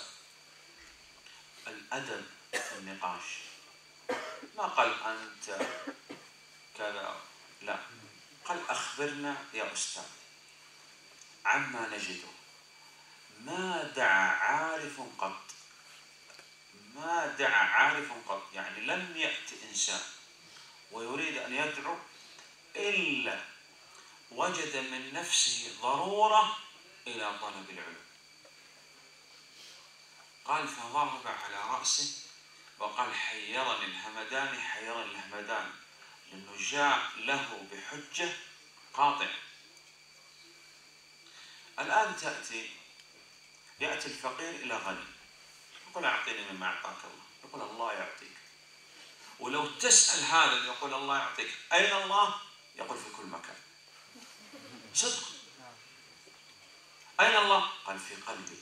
الأدب في النقاش، ما قال أنت كذا، لا، قال: أخبرنا يا أستاذ عما نجده. ما دعا عارف قط، ما دعا عارف قط، يعني لم يأتي إنسان ويريد أن يدعو إلا وجد من نفسه ضرورة إلى طلب العلو. قال فضرب على رأسه وقال حيرني الهمدان حيرني الهمدان، لأنه جاء له بحجة قاطعة. الآن يأتي الفقير إلى غني يقول أعطيني مما أعطاك الله، يقول الله يعطيك. ولو تسأل هذا يقول الله يعطيك أين الله؟ يقول في كل مكان. صدق. أين الله؟ قال في قلبي.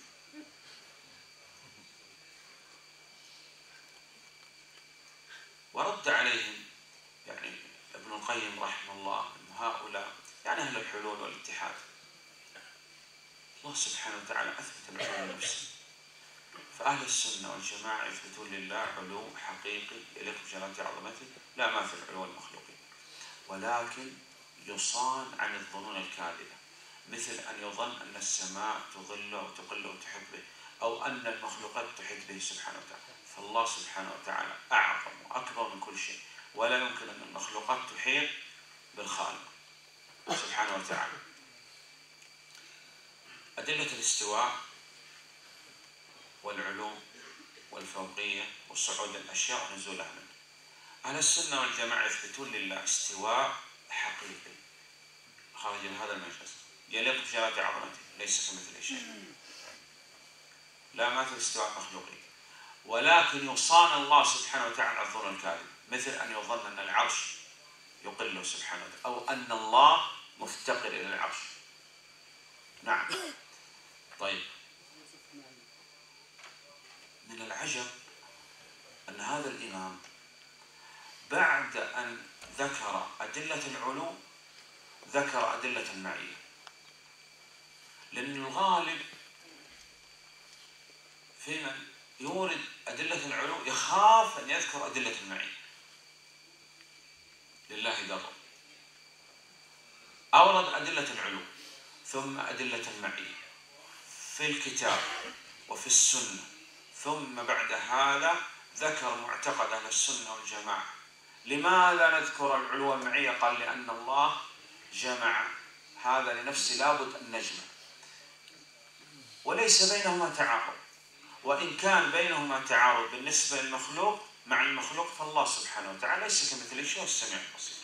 ورد عليهم يعني ابن القيم رحمه الله أن هؤلاء يعني أهل الحلول والاتحاد. الله سبحانه وتعالى أثبت العلو لنفسه، فأهل السنة والجماعة يثبتون لله علو حقيقي يليق بجلالة عظمته لا ما في العلو المخلوقين، ولكن يصان عن الظنون الكاذبة، مثل أن يظن أن السماء تظله وتقله وتحيط به، أو أن المخلوقات تحيط به سبحانه وتعالى. فالله سبحانه وتعالى أعظم وأكبر من كل شيء، ولا يمكن أن المخلوقات تحيط بالخالق سبحانه وتعالى. أدلة الاستواء والعلو والفوقية وصعود الأشياء ونزولها منه. أهل السنة والجماعة يثبتون لله استواء حقيقي خارج من هذا المجلس يليق بجلالة عظمته ليس كمثله شيء، لا مثل استواء مخلوقي، ولكن يصان الله سبحانه وتعالى عن الظن الكاذب، مثل أن يظن أن العرش يقله سبحانه وتعالى، أو أن الله مفتقر إلى العرش. نعم. طيب، من العجب أن هذا الإمام بعد أن ذكر أدلة العلو ذكر أدلة المعية، لأن الغالب في من يورد أدلة العلو يخاف أن يذكر أدلة المعية. لله در أورد أدلة العلو ثم أدلة المعية في الكتاب وفي السنة، ثم بعد هذا ذكر معتقد أهل السنة والجماعة. لماذا نذكر العلو والمعية؟ قال لأن الله جمع هذا لنفسه لابد أن نجمع، وليس بينهما تعارض، وإن كان بينهما تعارض بالنسبة للمخلوق مع المخلوق فالله سبحانه وتعالى ليس كمثله شيء والسميع البصير.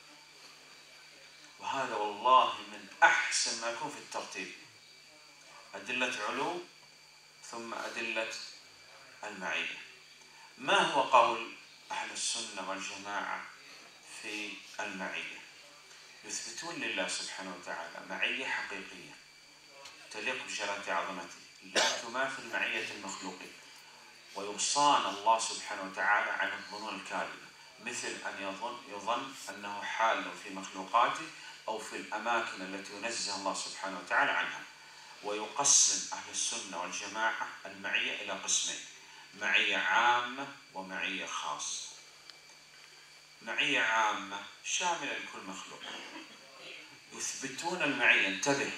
وهذا والله من أحسن ما يكون في الترتيب، أدلة علو ثم أدلة المعية. ما هو قول أهل السنة والجماعة في المعية؟ يثبتون لله سبحانه وتعالى معية حقيقية تليق بجلالة عظمته لا تماثل معية المخلوقين، ويصان الله سبحانه وتعالى عن الظنون الكاذبة، مثل أن يظن أنه حال في مخلوقاته أو في الأماكن التي ينزه الله سبحانه وتعالى عنها. ويقسم أهل السنة والجماعة المعية إلى قسمين: معية عامة ومعية خاصة. معية عامة شاملة لكل مخلوق، يثبتون المعية، انتبه،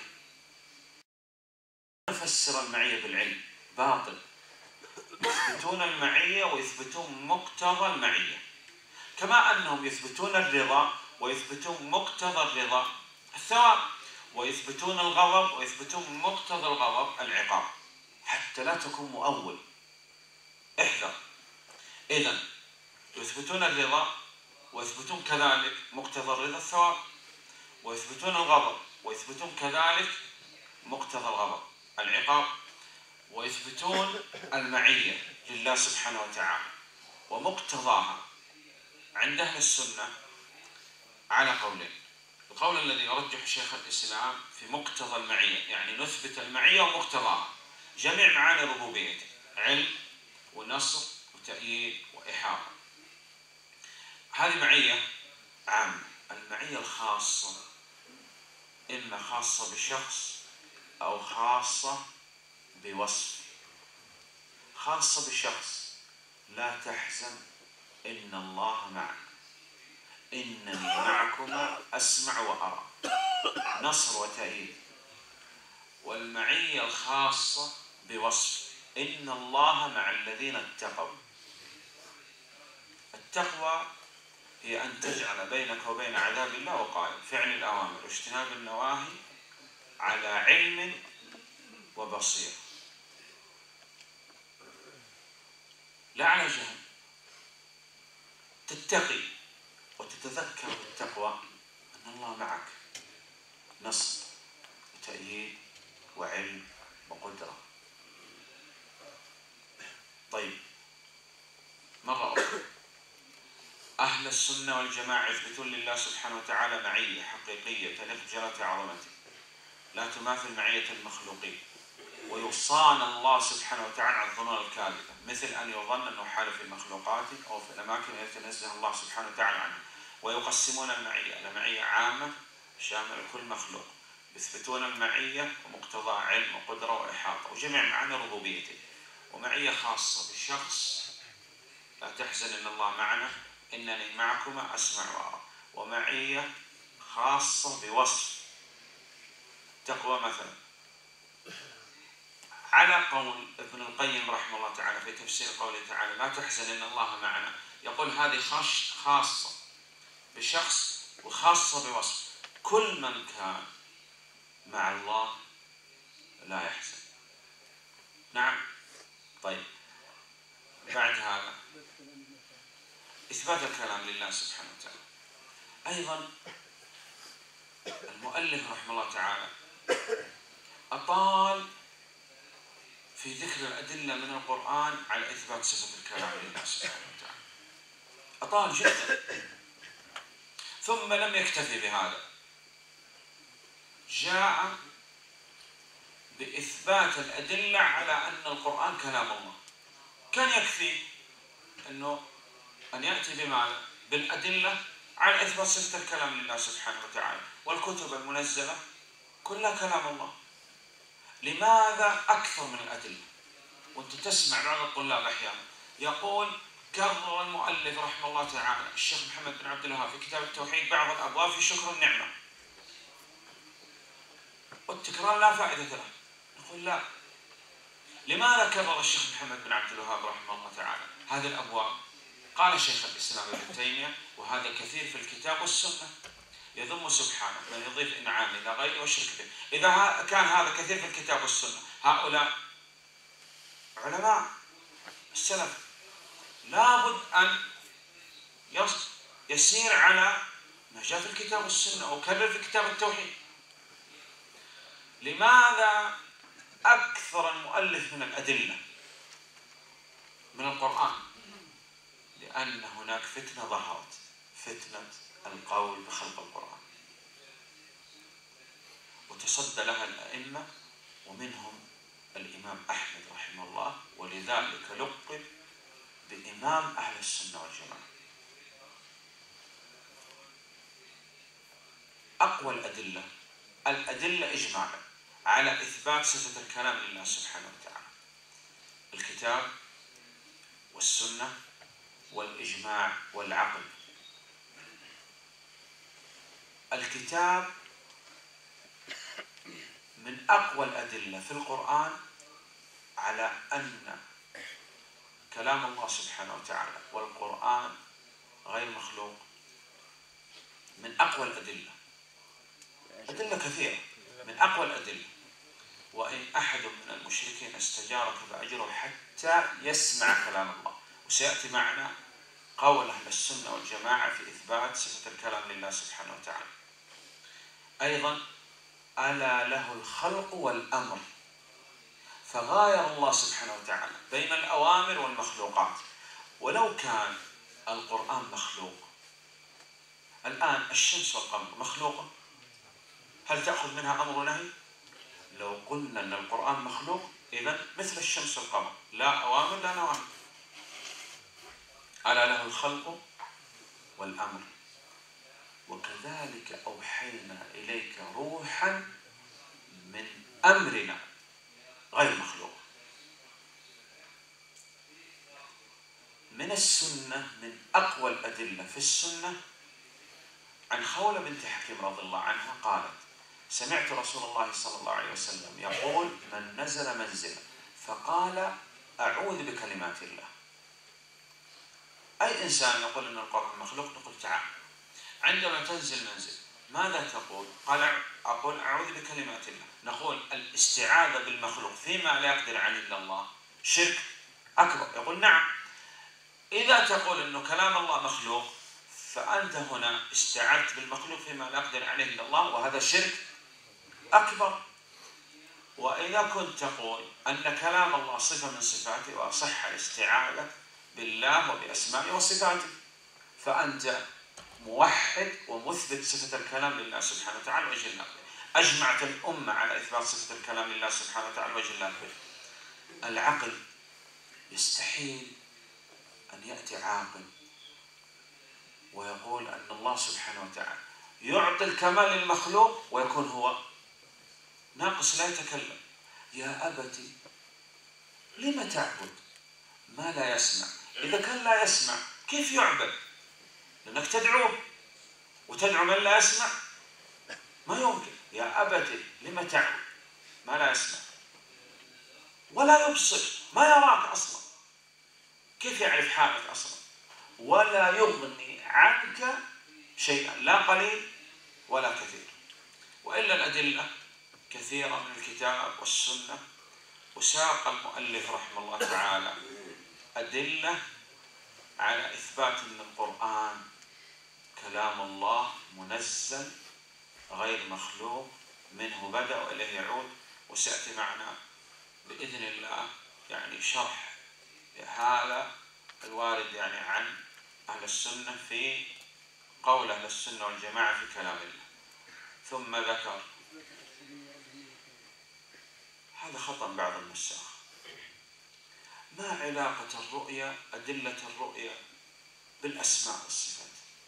يفسر المعية بالعلم باطل، يثبتون المعية ويثبتون مقتضى المعية، كما أنهم يثبتون الرضا ويثبتون مقتضى الرضا الثواب، ويثبتون الغضب ويثبتون مقتضى الغضب العقاب، حتى لا تكون مؤول. احذر. إذن يثبتون الرضا ويثبتون كذلك مقتضى الرضا الثواب، ويثبتون الغضب ويثبتون كذلك مقتضى الغضب العقاب، ويثبتون المعية لله سبحانه وتعالى ومقتضاها عند أهل السنة على قولين: القول الذي يرجح شيخ الإسلام في مقتضى المعية، يعني نثبت المعية ومقتضاها جميع معاني ربوبيته، علم ونصر وتأييد وإحاطة. هذه معية عامة. المعية الخاصة إما خاصة بشخص أو خاصة بوصف. خاصة بشخص: لا تحزن إن الله معنا، إنني معكما أسمع وأرى، نصر وتأييد. والمعية الخاصة بوصف: إن الله مع الذين اتقوا. التقوى هي أن تجعل بينك وبين عذاب الله وقاية، فعل الأوامر واجتناب النواهي على علم وبصيرة، لا على جهل. تتقي وتتذكر بالتقوى أن الله معك، نصر وتأييد وعلم وقدرة. طيب، مرة أخرى، أهل السنة والجماعة يثبتون لله سبحانه وتعالى معية حقيقية تليق بجلالة عظمته لا تماثل معية المخلوقين، ويصان الله سبحانه وتعالى عن الظنون الكاذبة، مثل أن يظن أنه حال في مخلوقاته أو في الأماكن التي يتنزه الله سبحانه وتعالى عنها. ويقسمون المعية إلى معية عامة شامل كل مخلوق، يثبتون المعية ومقتضى علم وقدرة وإحاطة وجميع معاني ربوبيته، ومعية خاصة بشخص لا تحزن إن الله معنا إنني معكما أسمع وأرى، ومعية خاصة بوصف تقوى مثلا. على قول ابن القيم رحمه الله تعالى في تفسير قوله تعالى لا تحزن إن الله معنا، يقول هذه خاصة بشخص وخاصة بوصف. كل من كان مع الله لا يحزن. نعم. طيب، بعد هذا إثبات الكلام لله سبحانه وتعالى. أيضا المؤلف رحمه الله تعالى أطال في ذكر الأدلة من القرآن على إثبات صفة الكلام لله سبحانه وتعالى، أطال جدا. ثم لم يكتفي بهذا، جاء بإثبات الأدلة على أن القرآن كلام الله. كان يكفي أن يأتي بماذا؟ بالأدلة على إثبات صفة الكلام لله سبحانه وتعالى، والكتب المنزلة كلها كلام الله. لماذا أكثر من الأدلة؟ وأنت تسمع بعض الطلاب أحيانا يقول كرر المؤلف رحمه الله تعالى الشيخ محمد بن عبد الوهاب في كتاب التوحيد بعض الأبواب في شكر النعمة، والتكرار لا فائدة له. نقول لا. لماذا كرر الشيخ محمد بن عبد الوهاب رحمه الله تعالى هذه الأبواب؟ قال شيخ الإسلام ابن تيمية، وهذا كثير في الكتاب والسنة، يذم سبحانه من يضيف إنعامه إلى غيره وشرك به. إذا كان هذا كثير في الكتاب والسنة، هؤلاء علماء السلف لابد أن يسير على ما جاء في الكتاب والسنة وكرر في كتاب التوحيد. لماذا أكثر المؤلف من الأدلة من القرآن؟ لأن هناك فتنة ظهرت، فتنة القول بخلق القرآن، وتصدى لها الأئمة ومنهم الإمام أحمد رحمه الله، ولذلك لقب بإمام أهل السنة والجماعة. أقوى الأدلة إجماعا على إثبات صفة الكلام لله سبحانه وتعالى الكتاب والسنة والإجماع والعقل. الكتاب من أقوى الأدلة في القرآن على أن كلام الله سبحانه وتعالى والقرآن غير مخلوق، من أقوى الأدلة. أدلة كثيرة، من أقوى الأدلة. وإن أحد من المشركين استجارك فأجره حتى يسمع كلام الله. وسيأتي معنا قول أهل السنة والجماعة في إثبات صفة الكلام لله سبحانه وتعالى. أيضا ألا له الخلق والأمر، فغاير الله سبحانه وتعالى بين الأوامر والمخلوقات. ولو كان القرآن مخلوق، الآن الشمس والقمر مخلوقة، هل تأخذ منها أمر ونهي؟ لو قلنا أن القرآن مخلوق إذن مثل الشمس والقمر، لا أوامر لا نواهي. ألا له الخلق والأمر وكذلك أوحينا إليك روحا من أمرنا غير مخلوق. من السنة، من أقوى الأدلة في السنة عن خولة بنت حكيم رضي الله عنها قالت سمعت رسول الله صلى الله عليه وسلم يقول من نزل منزلا فقال أعوذ بكلمات الله أي إنسان يقول أن القرآن مخلوق نقول تعال عندما تنزل منزل ماذا تقول؟ قال أقول أعوذ بكلمات الله. نقول الاستعاذة بالمخلوق فيما لا يقدر عليه إلا الله شرك أكبر. يقول نعم، إذا تقول أنه كلام الله مخلوق فأنت هنا استعذت بالمخلوق فيما لا يقدر عليه إلا الله، وهذا شرك أكبر. وإذا كنت تقول أن كلام الله صفة من صفاته وأصح الاستعاذة بالله وبأسمائه وصفاته، فأنت موحد ومثبت صفة الكلام لله سبحانه وتعالى وجه الله. أجمعت الأمة على إثبات صفة الكلام لله سبحانه وتعالى وجه الله. العقل يستحيل أن يأتي عاقل ويقول أن الله سبحانه وتعالى يعطي الكمال للمخلوق ويكون هو ناقص لا يتكلم. يا أبتي لم تعبد ما لا يسمع؟ إذا كان لا يسمع كيف يعبد؟ لأنك تدعوه وتدعو من لا يسمع، ما يمكن. يا أبتي لم تعبد ما لا يسمع ولا يبصر، ما يراك أصلا، كيف يعرف حالك أصلا؟ ولا يغني عنك شيئا، لا قليل ولا كثير. وإلا الأدلة كثيرة من الكتاب والسنة، وساق المؤلف رحمه الله تعالى أدلة على إثبات أن القرآن كلام الله منزل غير مخلوق، منه بدأ وإليه يعود. وسيأتي معنا بإذن الله يعني شرح هذا الوارد يعني عن أهل السنة في قول أهل السنة والجماعة في كلام الله. ثم ذكر هذا خطأ بعض النساخ، ما علاقة الرؤية أدلة الرؤية بالأسماء والصفات؟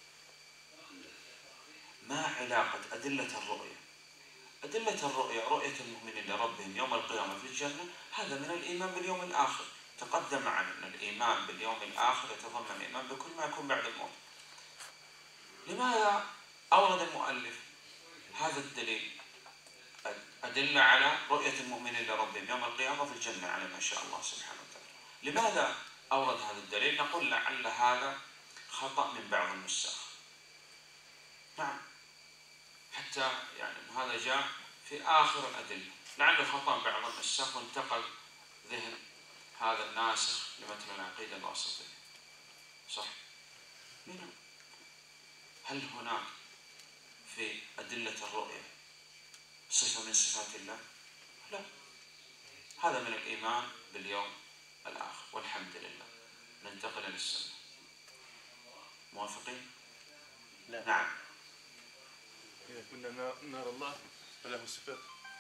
ما علاقة أدلة الرؤية؟ أدلة الرؤية رؤية المؤمنين لربهم يوم القيامة في الجنة، هذا من الإيمان باليوم الآخر. تقدم معنا أن الإيمان باليوم الآخر يتضمن الإيمان بكل ما يكون بعد الموت. لماذا أورد المؤلف هذا الدليل أدلة على رؤية المؤمنين لربهم يوم القيامة في الجنة على ما شاء الله سبحانه وتعالى؟ لماذا أورد هذا الدليل؟ نقول لعل هذا خطأ من بعض النساخ. نعم، حتى يعني هذا جاء في آخر الأدلة، لعل خطأ بعض النساخ وانتقل ذهن هذا الناسخ لمتن العقيدة الواسطية. صح؟ نعم. هل هناك في أدلة الرؤية صفة من صفات الله؟ لا، هذا من الإيمان باليوم الآخر والحمد لله. ننتقل للسنة. موافقين؟ لا. نعم. إذا كنا نرى الله فله صفات.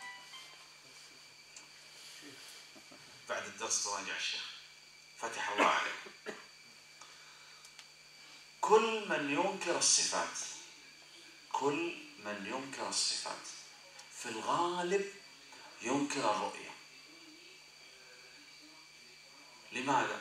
بعد الدرس تراجع الشيخ فتح الله عليك. كل من ينكر الصفات، كل من ينكر الصفات في الغالب ينكر الرؤية. لماذا؟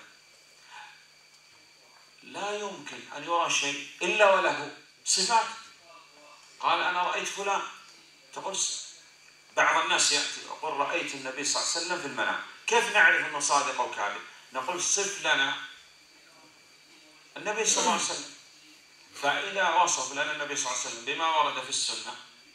لا يمكن أن يرى شيء إلا وله صفات. قال أنا رأيت فلان، تقول بعض الناس يأتي يقول رأيت النبي صلى الله عليه وسلم في المنام، كيف نعرف أنه صادق أو كاذب؟ نقول صف لنا النبي صلى الله عليه وسلم. فإذا وصف لنا النبي صلى الله عليه وسلم بما ورد في السنة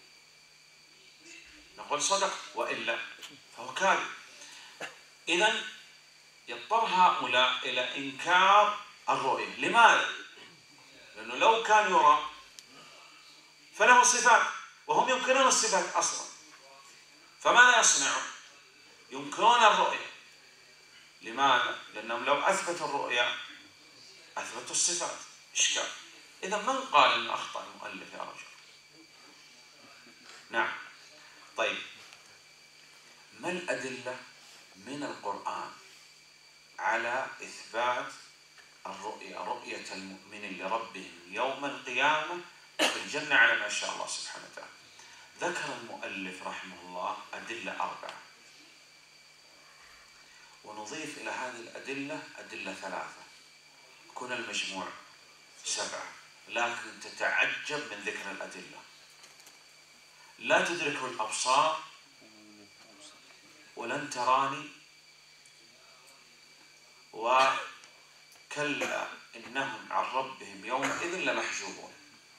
نقول صدق، وإلا فهو كاذب. إذن يضطر هؤلاء إلى إنكار الرؤية. لماذا؟ لأنه لو كان يرى فله صفات وهم ينكرون الصفات أصلا، فماذا يصنعون؟ ينكرون الرؤية. لماذا؟ لأنهم لو أثبتوا الرؤية أثبتوا الصفات. إشكال. إذا من قال أنه أخطأ المؤلف يا رجل؟ نعم. طيب، ما الأدلة من القرآن على إثبات الرؤية، رؤية المؤمنين لربهم يوم القيامة في الجنة على ما شاء الله سبحانه وتعالى؟ ذكر المؤلف رحمه الله أدلة 4، ونضيف إلى هذه الأدلة أدلة 3، كن المجموع 7، لكن تتعجب من ذكر الأدلة. لا تدركه الأبصار ولن تراني، وكلا إنهم عن ربهم يومئذ لمحجوبون.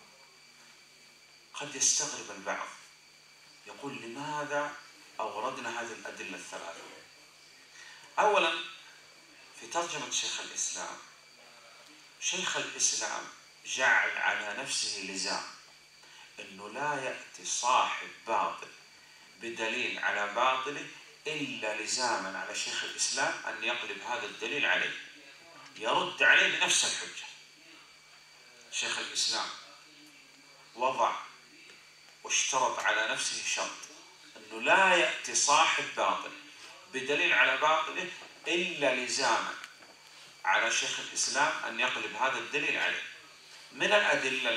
قد يستغرب البعض يقول لماذا أوردنا هذه الأدلة الثلاثة؟ أولا في ترجمة شيخ الإسلام، شيخ الإسلام جعل على نفسه لزام أنه لا يأتي صاحب باطل بدليل على باطله إلا لزاما على شيخ الإسلام أن يقلب هذا الدليل عليه، يرد عليه بنفس الحجة. شيخ الإسلام وضع واشترط على نفسه شرط أنه لا يأتي صاحب باطل بدليل على باطله إلا لزاما على شيخ الإسلام أن يقلب هذا الدليل عليه. من الأدلة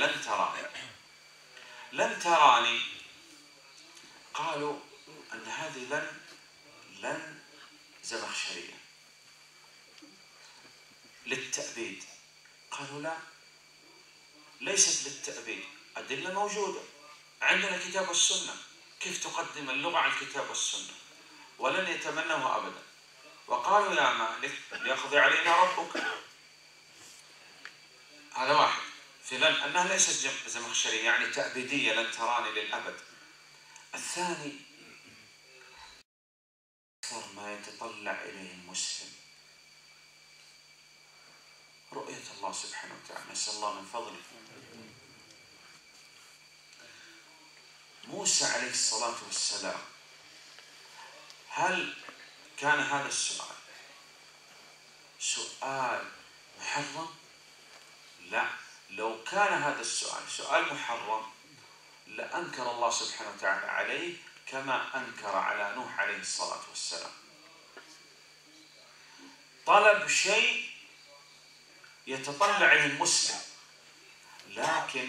لن تراني، قالوا أن هذه لن زمخشرية للتأبيد. قالوا لا، ليست للتأبيد، أدلة موجودة عندنا كتاب والسنة، كيف تقدم اللغة على الكتاب والسنة؟ ولن يتمنوه أبدا. وقالوا يا مالك ليقضي علينا ربك. هذا واحد. في لن أنها ليست زمخشرية يعني تأبيدية، لن تراني للأبد. الثاني أكثر ما يتطلع إليه المسلم رؤية الله سبحانه وتعالى، نسأل الله من فضله. موسى عليه الصلاة والسلام هل كان هذا السؤال سؤال محرم؟ لا، لو كان هذا السؤال سؤال محرم لأنكر الله سبحانه وتعالى عليه كما أنكر على نوح عليه الصلاة والسلام. طلب شيء يتطلع إليه المسلم، لكن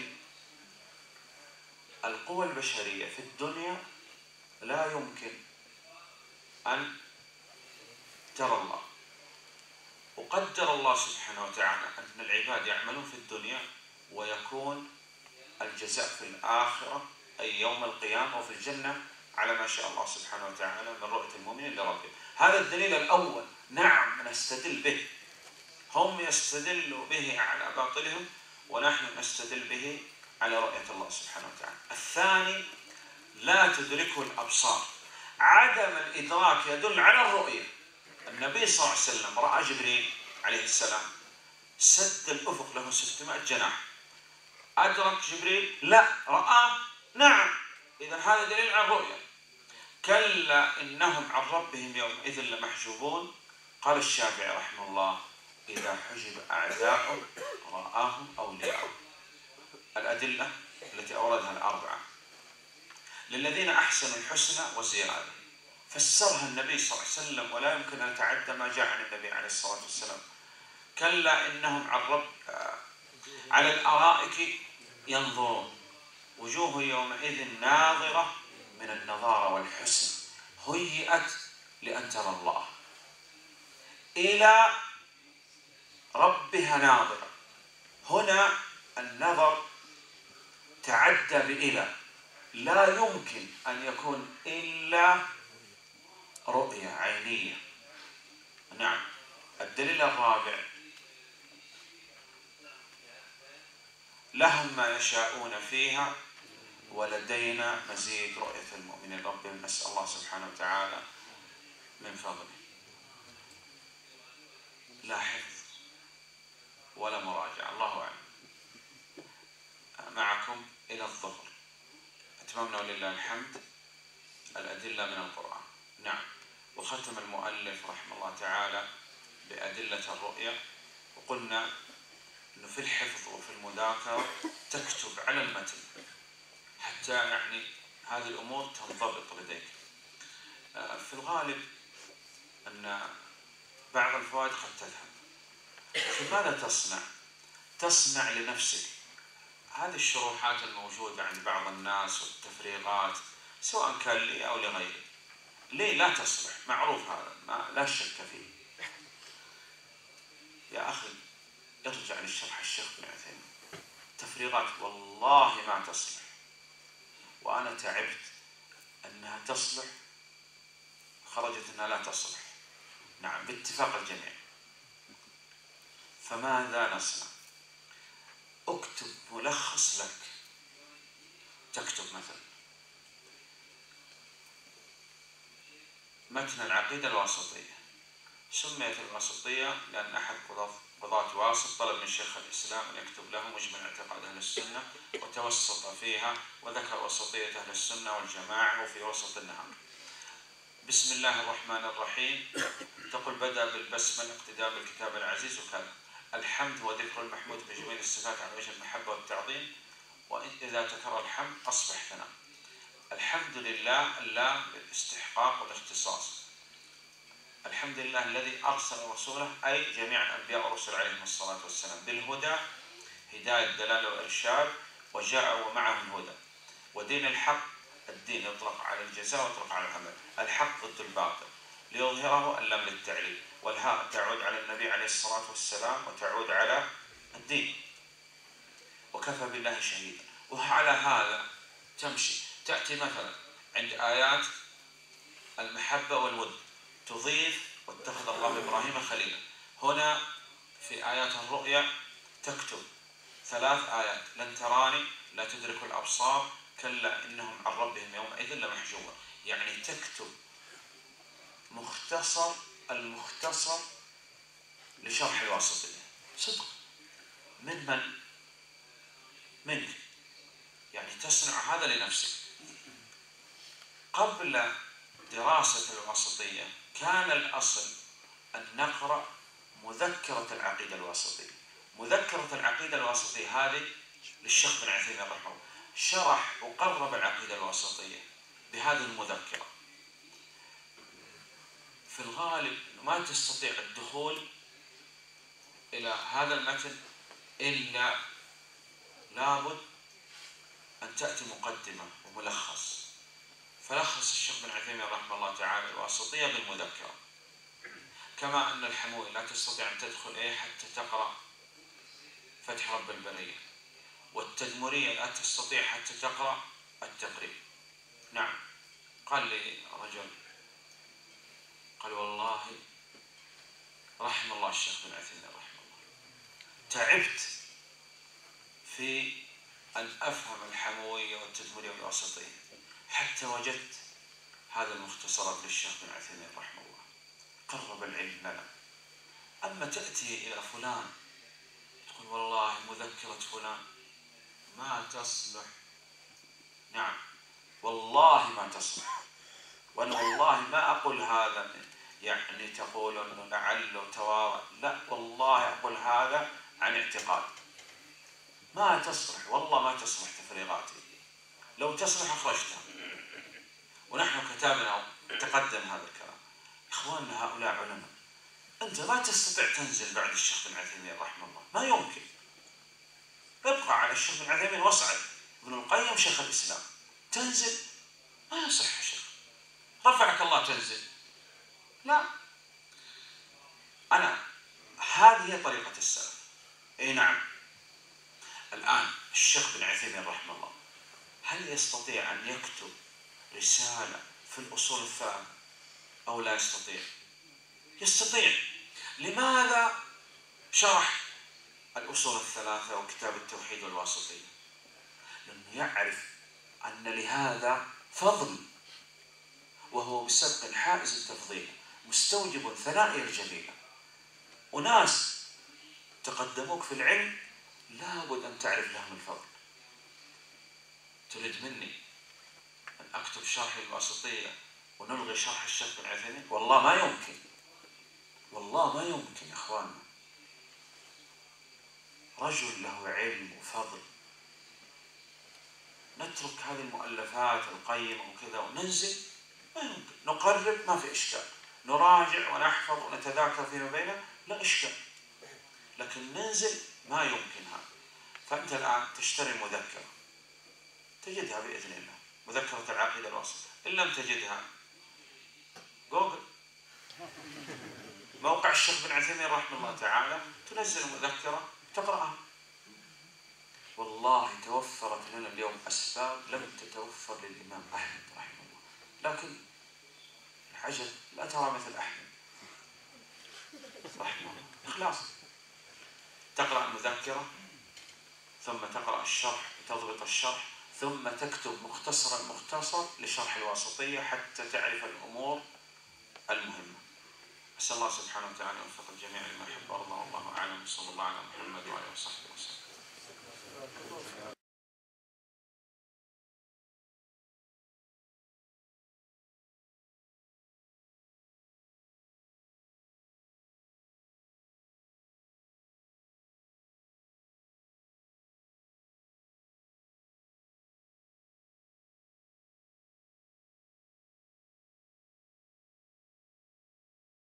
القوى البشرية في الدنيا لا يمكن أن ترى الله. وقدر الله سبحانه وتعالى أن العباد يعملون في الدنيا ويكون الجزاء في الآخرة أي يوم القيامة وفي الجنة على ما شاء الله سبحانه وتعالى من رؤية المؤمنين لربهم. هذا الدليل الأول، نعم نستدل به، هم يستدلوا به على باطلهم ونحن نستدل به على رؤية الله سبحانه وتعالى. الثاني لا تدركه الأبصار، عدم الإدراك يدل على الرؤية. النبي صلى الله عليه وسلم رأى جبريل عليه السلام سد الأفق له 600 جناح، أدرك جبريل؟ لا. رآه؟ نعم. إذا هذا دليل على الرؤية. كلا إنهم عن ربهم يومئذ لمحجوبون. قال الشافعي رحمه الله إذا حجب أعداؤه رآهم أولياءه. الأدلة التي أوردها الأربعة للذين أحسنوا الحسنى وزيادة، فسرها النبي صلى الله عليه وسلم ولا يمكن أن يتعدى ما جاء عن النبي عليه الصلاة والسلام. كلا إنهم على الأرائك ينظرون وجوه يومئذ ناظرة من النظارة والحسن هيئت لأن ترى الله إلى ربها ناظرة. هنا النظر تعدى بإلى، لا يمكن أن يكون إلا رؤية عينية. نعم. الدليل الرابع لهم ما يشاءون فيها ولدينا مزيد رؤية المؤمنين ربهم. نسأل الله سبحانه وتعالى من فضله. لا حفظ ولا مراجعة، الله أعلم. معكم إلى الظهر أتممنا ولله الحمد الأدلة من القرآن. نعم. وختم المؤلف رحمه الله تعالى بأدلة الرؤية، وقلنا أنه في الحفظ وفي المذاكرة تكتب على المتن حتى يعني هذه الأمور تنضبط لديك. في الغالب أن بعض الفوائد قد تذهب. فماذا تصنع؟ تصنع لنفسك هذه الشروحات الموجودة عند بعض الناس والتفريغات سواء كان لي أو لغيري. ليه لا تصلح؟ معروف هذا ما لا شك فيه. يا أخي ارجع للشرح الشيخ بن عثيمين، تفريغات والله ما تصلح، وأنا تعبت أنها تصلح خرجت أنها لا تصلح. نعم باتفاق الجميع. فماذا نصنع؟ اكتب ملخص لك. تكتب مثلا متن العقيدة الواسطية. سميت الواسطية لأن أحد قضاة واسط طلب من شيخ الإسلام أن يكتب له مجمل اعتقاد أهل السنة، وتوسط فيها وذكر وسطية أهل السنة والجماعة وفي وسط النهار. بسم الله الرحمن الرحيم تقول بدأ بالبسملة اقتداء بالكتاب العزيز وكذا. الحمد وذكر المحمود بجميع الصفات على وجه المحبة والتعظيم، وإذا تكرر الحمد أصبح ثناء. الحمد لله اللام للاستحقاق والاختصاص. الحمد لله الذي أرسل رسوله أي جميع الأنبياء والرسل عليهم الصلاة والسلام بالهدى، هداية دلالة وإرشاد، وجاء ومعه الهدى. ودين الحق، الدين يطلق على الجزاء ويطلق على العمل. الحق ضد الباطل، ليظهره اللام للتعليل، والهاء تعود على النبي عليه الصلاة والسلام وتعود على الدين. وكفى بالله شهيدا. وعلى هذا تمشي. تأتي مثلا عند آيات المحبة والود تضيف واتخذ الله إبراهيم خليلا. هنا في آيات الرؤيا تكتب 3 آيات: لن تراني، لا تدرك الأبصار، كلا إنهم عن ربهم يومئذ لمحجوبون. يعني تكتب مختصر المختصر لشرح الواسطية. صدق من منك، يعني تصنع هذا لنفسك. قبل دراسة الواسطية كان الأصل أن نقرأ مذكرة العقيدة الواسطية. مذكرة العقيدة الواسطية هذه للشيخ بن عثيمين رحمه الله، شرح وقرب العقيدة الواسطية بهذه المذكرة. في الغالب ما تستطيع الدخول إلى هذا المتن إلا لابد أن تأتي مقدمة وملخص. فلخص الشيخ بن عثيمين رحمه الله تعالى الواسطية بالمذكرة. كما أن الحموي لا تستطيع أن تدخل حتى تقرأ فتح رب البرية، والتدمرية لا تستطيع حتى تقرأ التقريب. نعم، قال لي رجل قال والله رحم الله الشيخ بن عثيمين رحمه الله، تعبت في أن أفهم الحموية والتدمرية والواسطية حتى وجدت هذه المختصرات للشيخ بن عثيمين رحمه الله، قرب العلم لنا. أما تأتي إلى فلان تقول والله مذكرة فلان ما تصلح. نعم والله ما تصلح. وأنا والله ما أقول هذا يعني تقول أنه لعل وتوارى، لا والله أقول هذا عن اعتقاد. ما تصلح، والله ما تصلح تفريغاتي. لو تصلح أخرجتها. ونحن كتابنا تقدم هذا الكلام. إخواننا هؤلاء علماء، أنت ما تستطيع تنزل بعد الشيخ بن عثيمين رحمه الله، ما يمكن. ابقى على الشيخ بن عثيمين واصعد ابن القيم شيخ الإسلام. تنزل ما يصح يا شيخ، رفعك الله تنزل. لا، أنا هذه هي طريقة السلف. أي نعم. الآن الشيخ بن عثيمين رحمه الله هل يستطيع أن يكتب رسالة في الأصول الثلاثة أو لا يستطيع؟ يستطيع. لماذا شرح الأصول الثلاثة وكتاب التوحيد والواسطية؟ لأنه يعرف أن لهذا فضل، وهو بسبب حائز التفضيل مستوجب ثنائي الجميلة. وناس تقدموك في العلم لابد أن تعرف لهم الفضل. تريد مني أن أكتب شرح الواسطية ونلغي شرح الشيخ بن عثيمين؟ والله ما يمكن، والله ما يمكن يا أخواننا. رجل له علم وفضل، نترك هذه المؤلفات القيمة وكذا وننزل؟ ما يمكن. نقرب ما في إشكال، نراجع ونحفظ ونتذاكر فيما بيننا لا إشكال، لكن ننزل ما يمكن هذا. فأنت الآن تشتري مذكرة تجدها بإذن الله، مذكرة العقيدة الواسطة. إن لم تجدها جوجل، موقع الشيخ بن عثيمين رحمه الله تعالى، تنزل مذكرة تقرأها. والله توفرت لنا اليوم أسباب لم تتوفر للإمام أحمد رحمه الله، لكن الحجر لا ترى مثل أحمد رحمه الله. إخلاص. تقرأ المذكرة ثم تقرأ الشرح وتضبط الشرح ثم تكتب مختصر لشرح الواسطية حتى تعرف الأمور المهمة. أسأل الله سبحانه وتعالى أن يوفق الجميع لما يحب ويرضى، والله أعلم. صلى الله على محمد وآله وصحبه وسلم.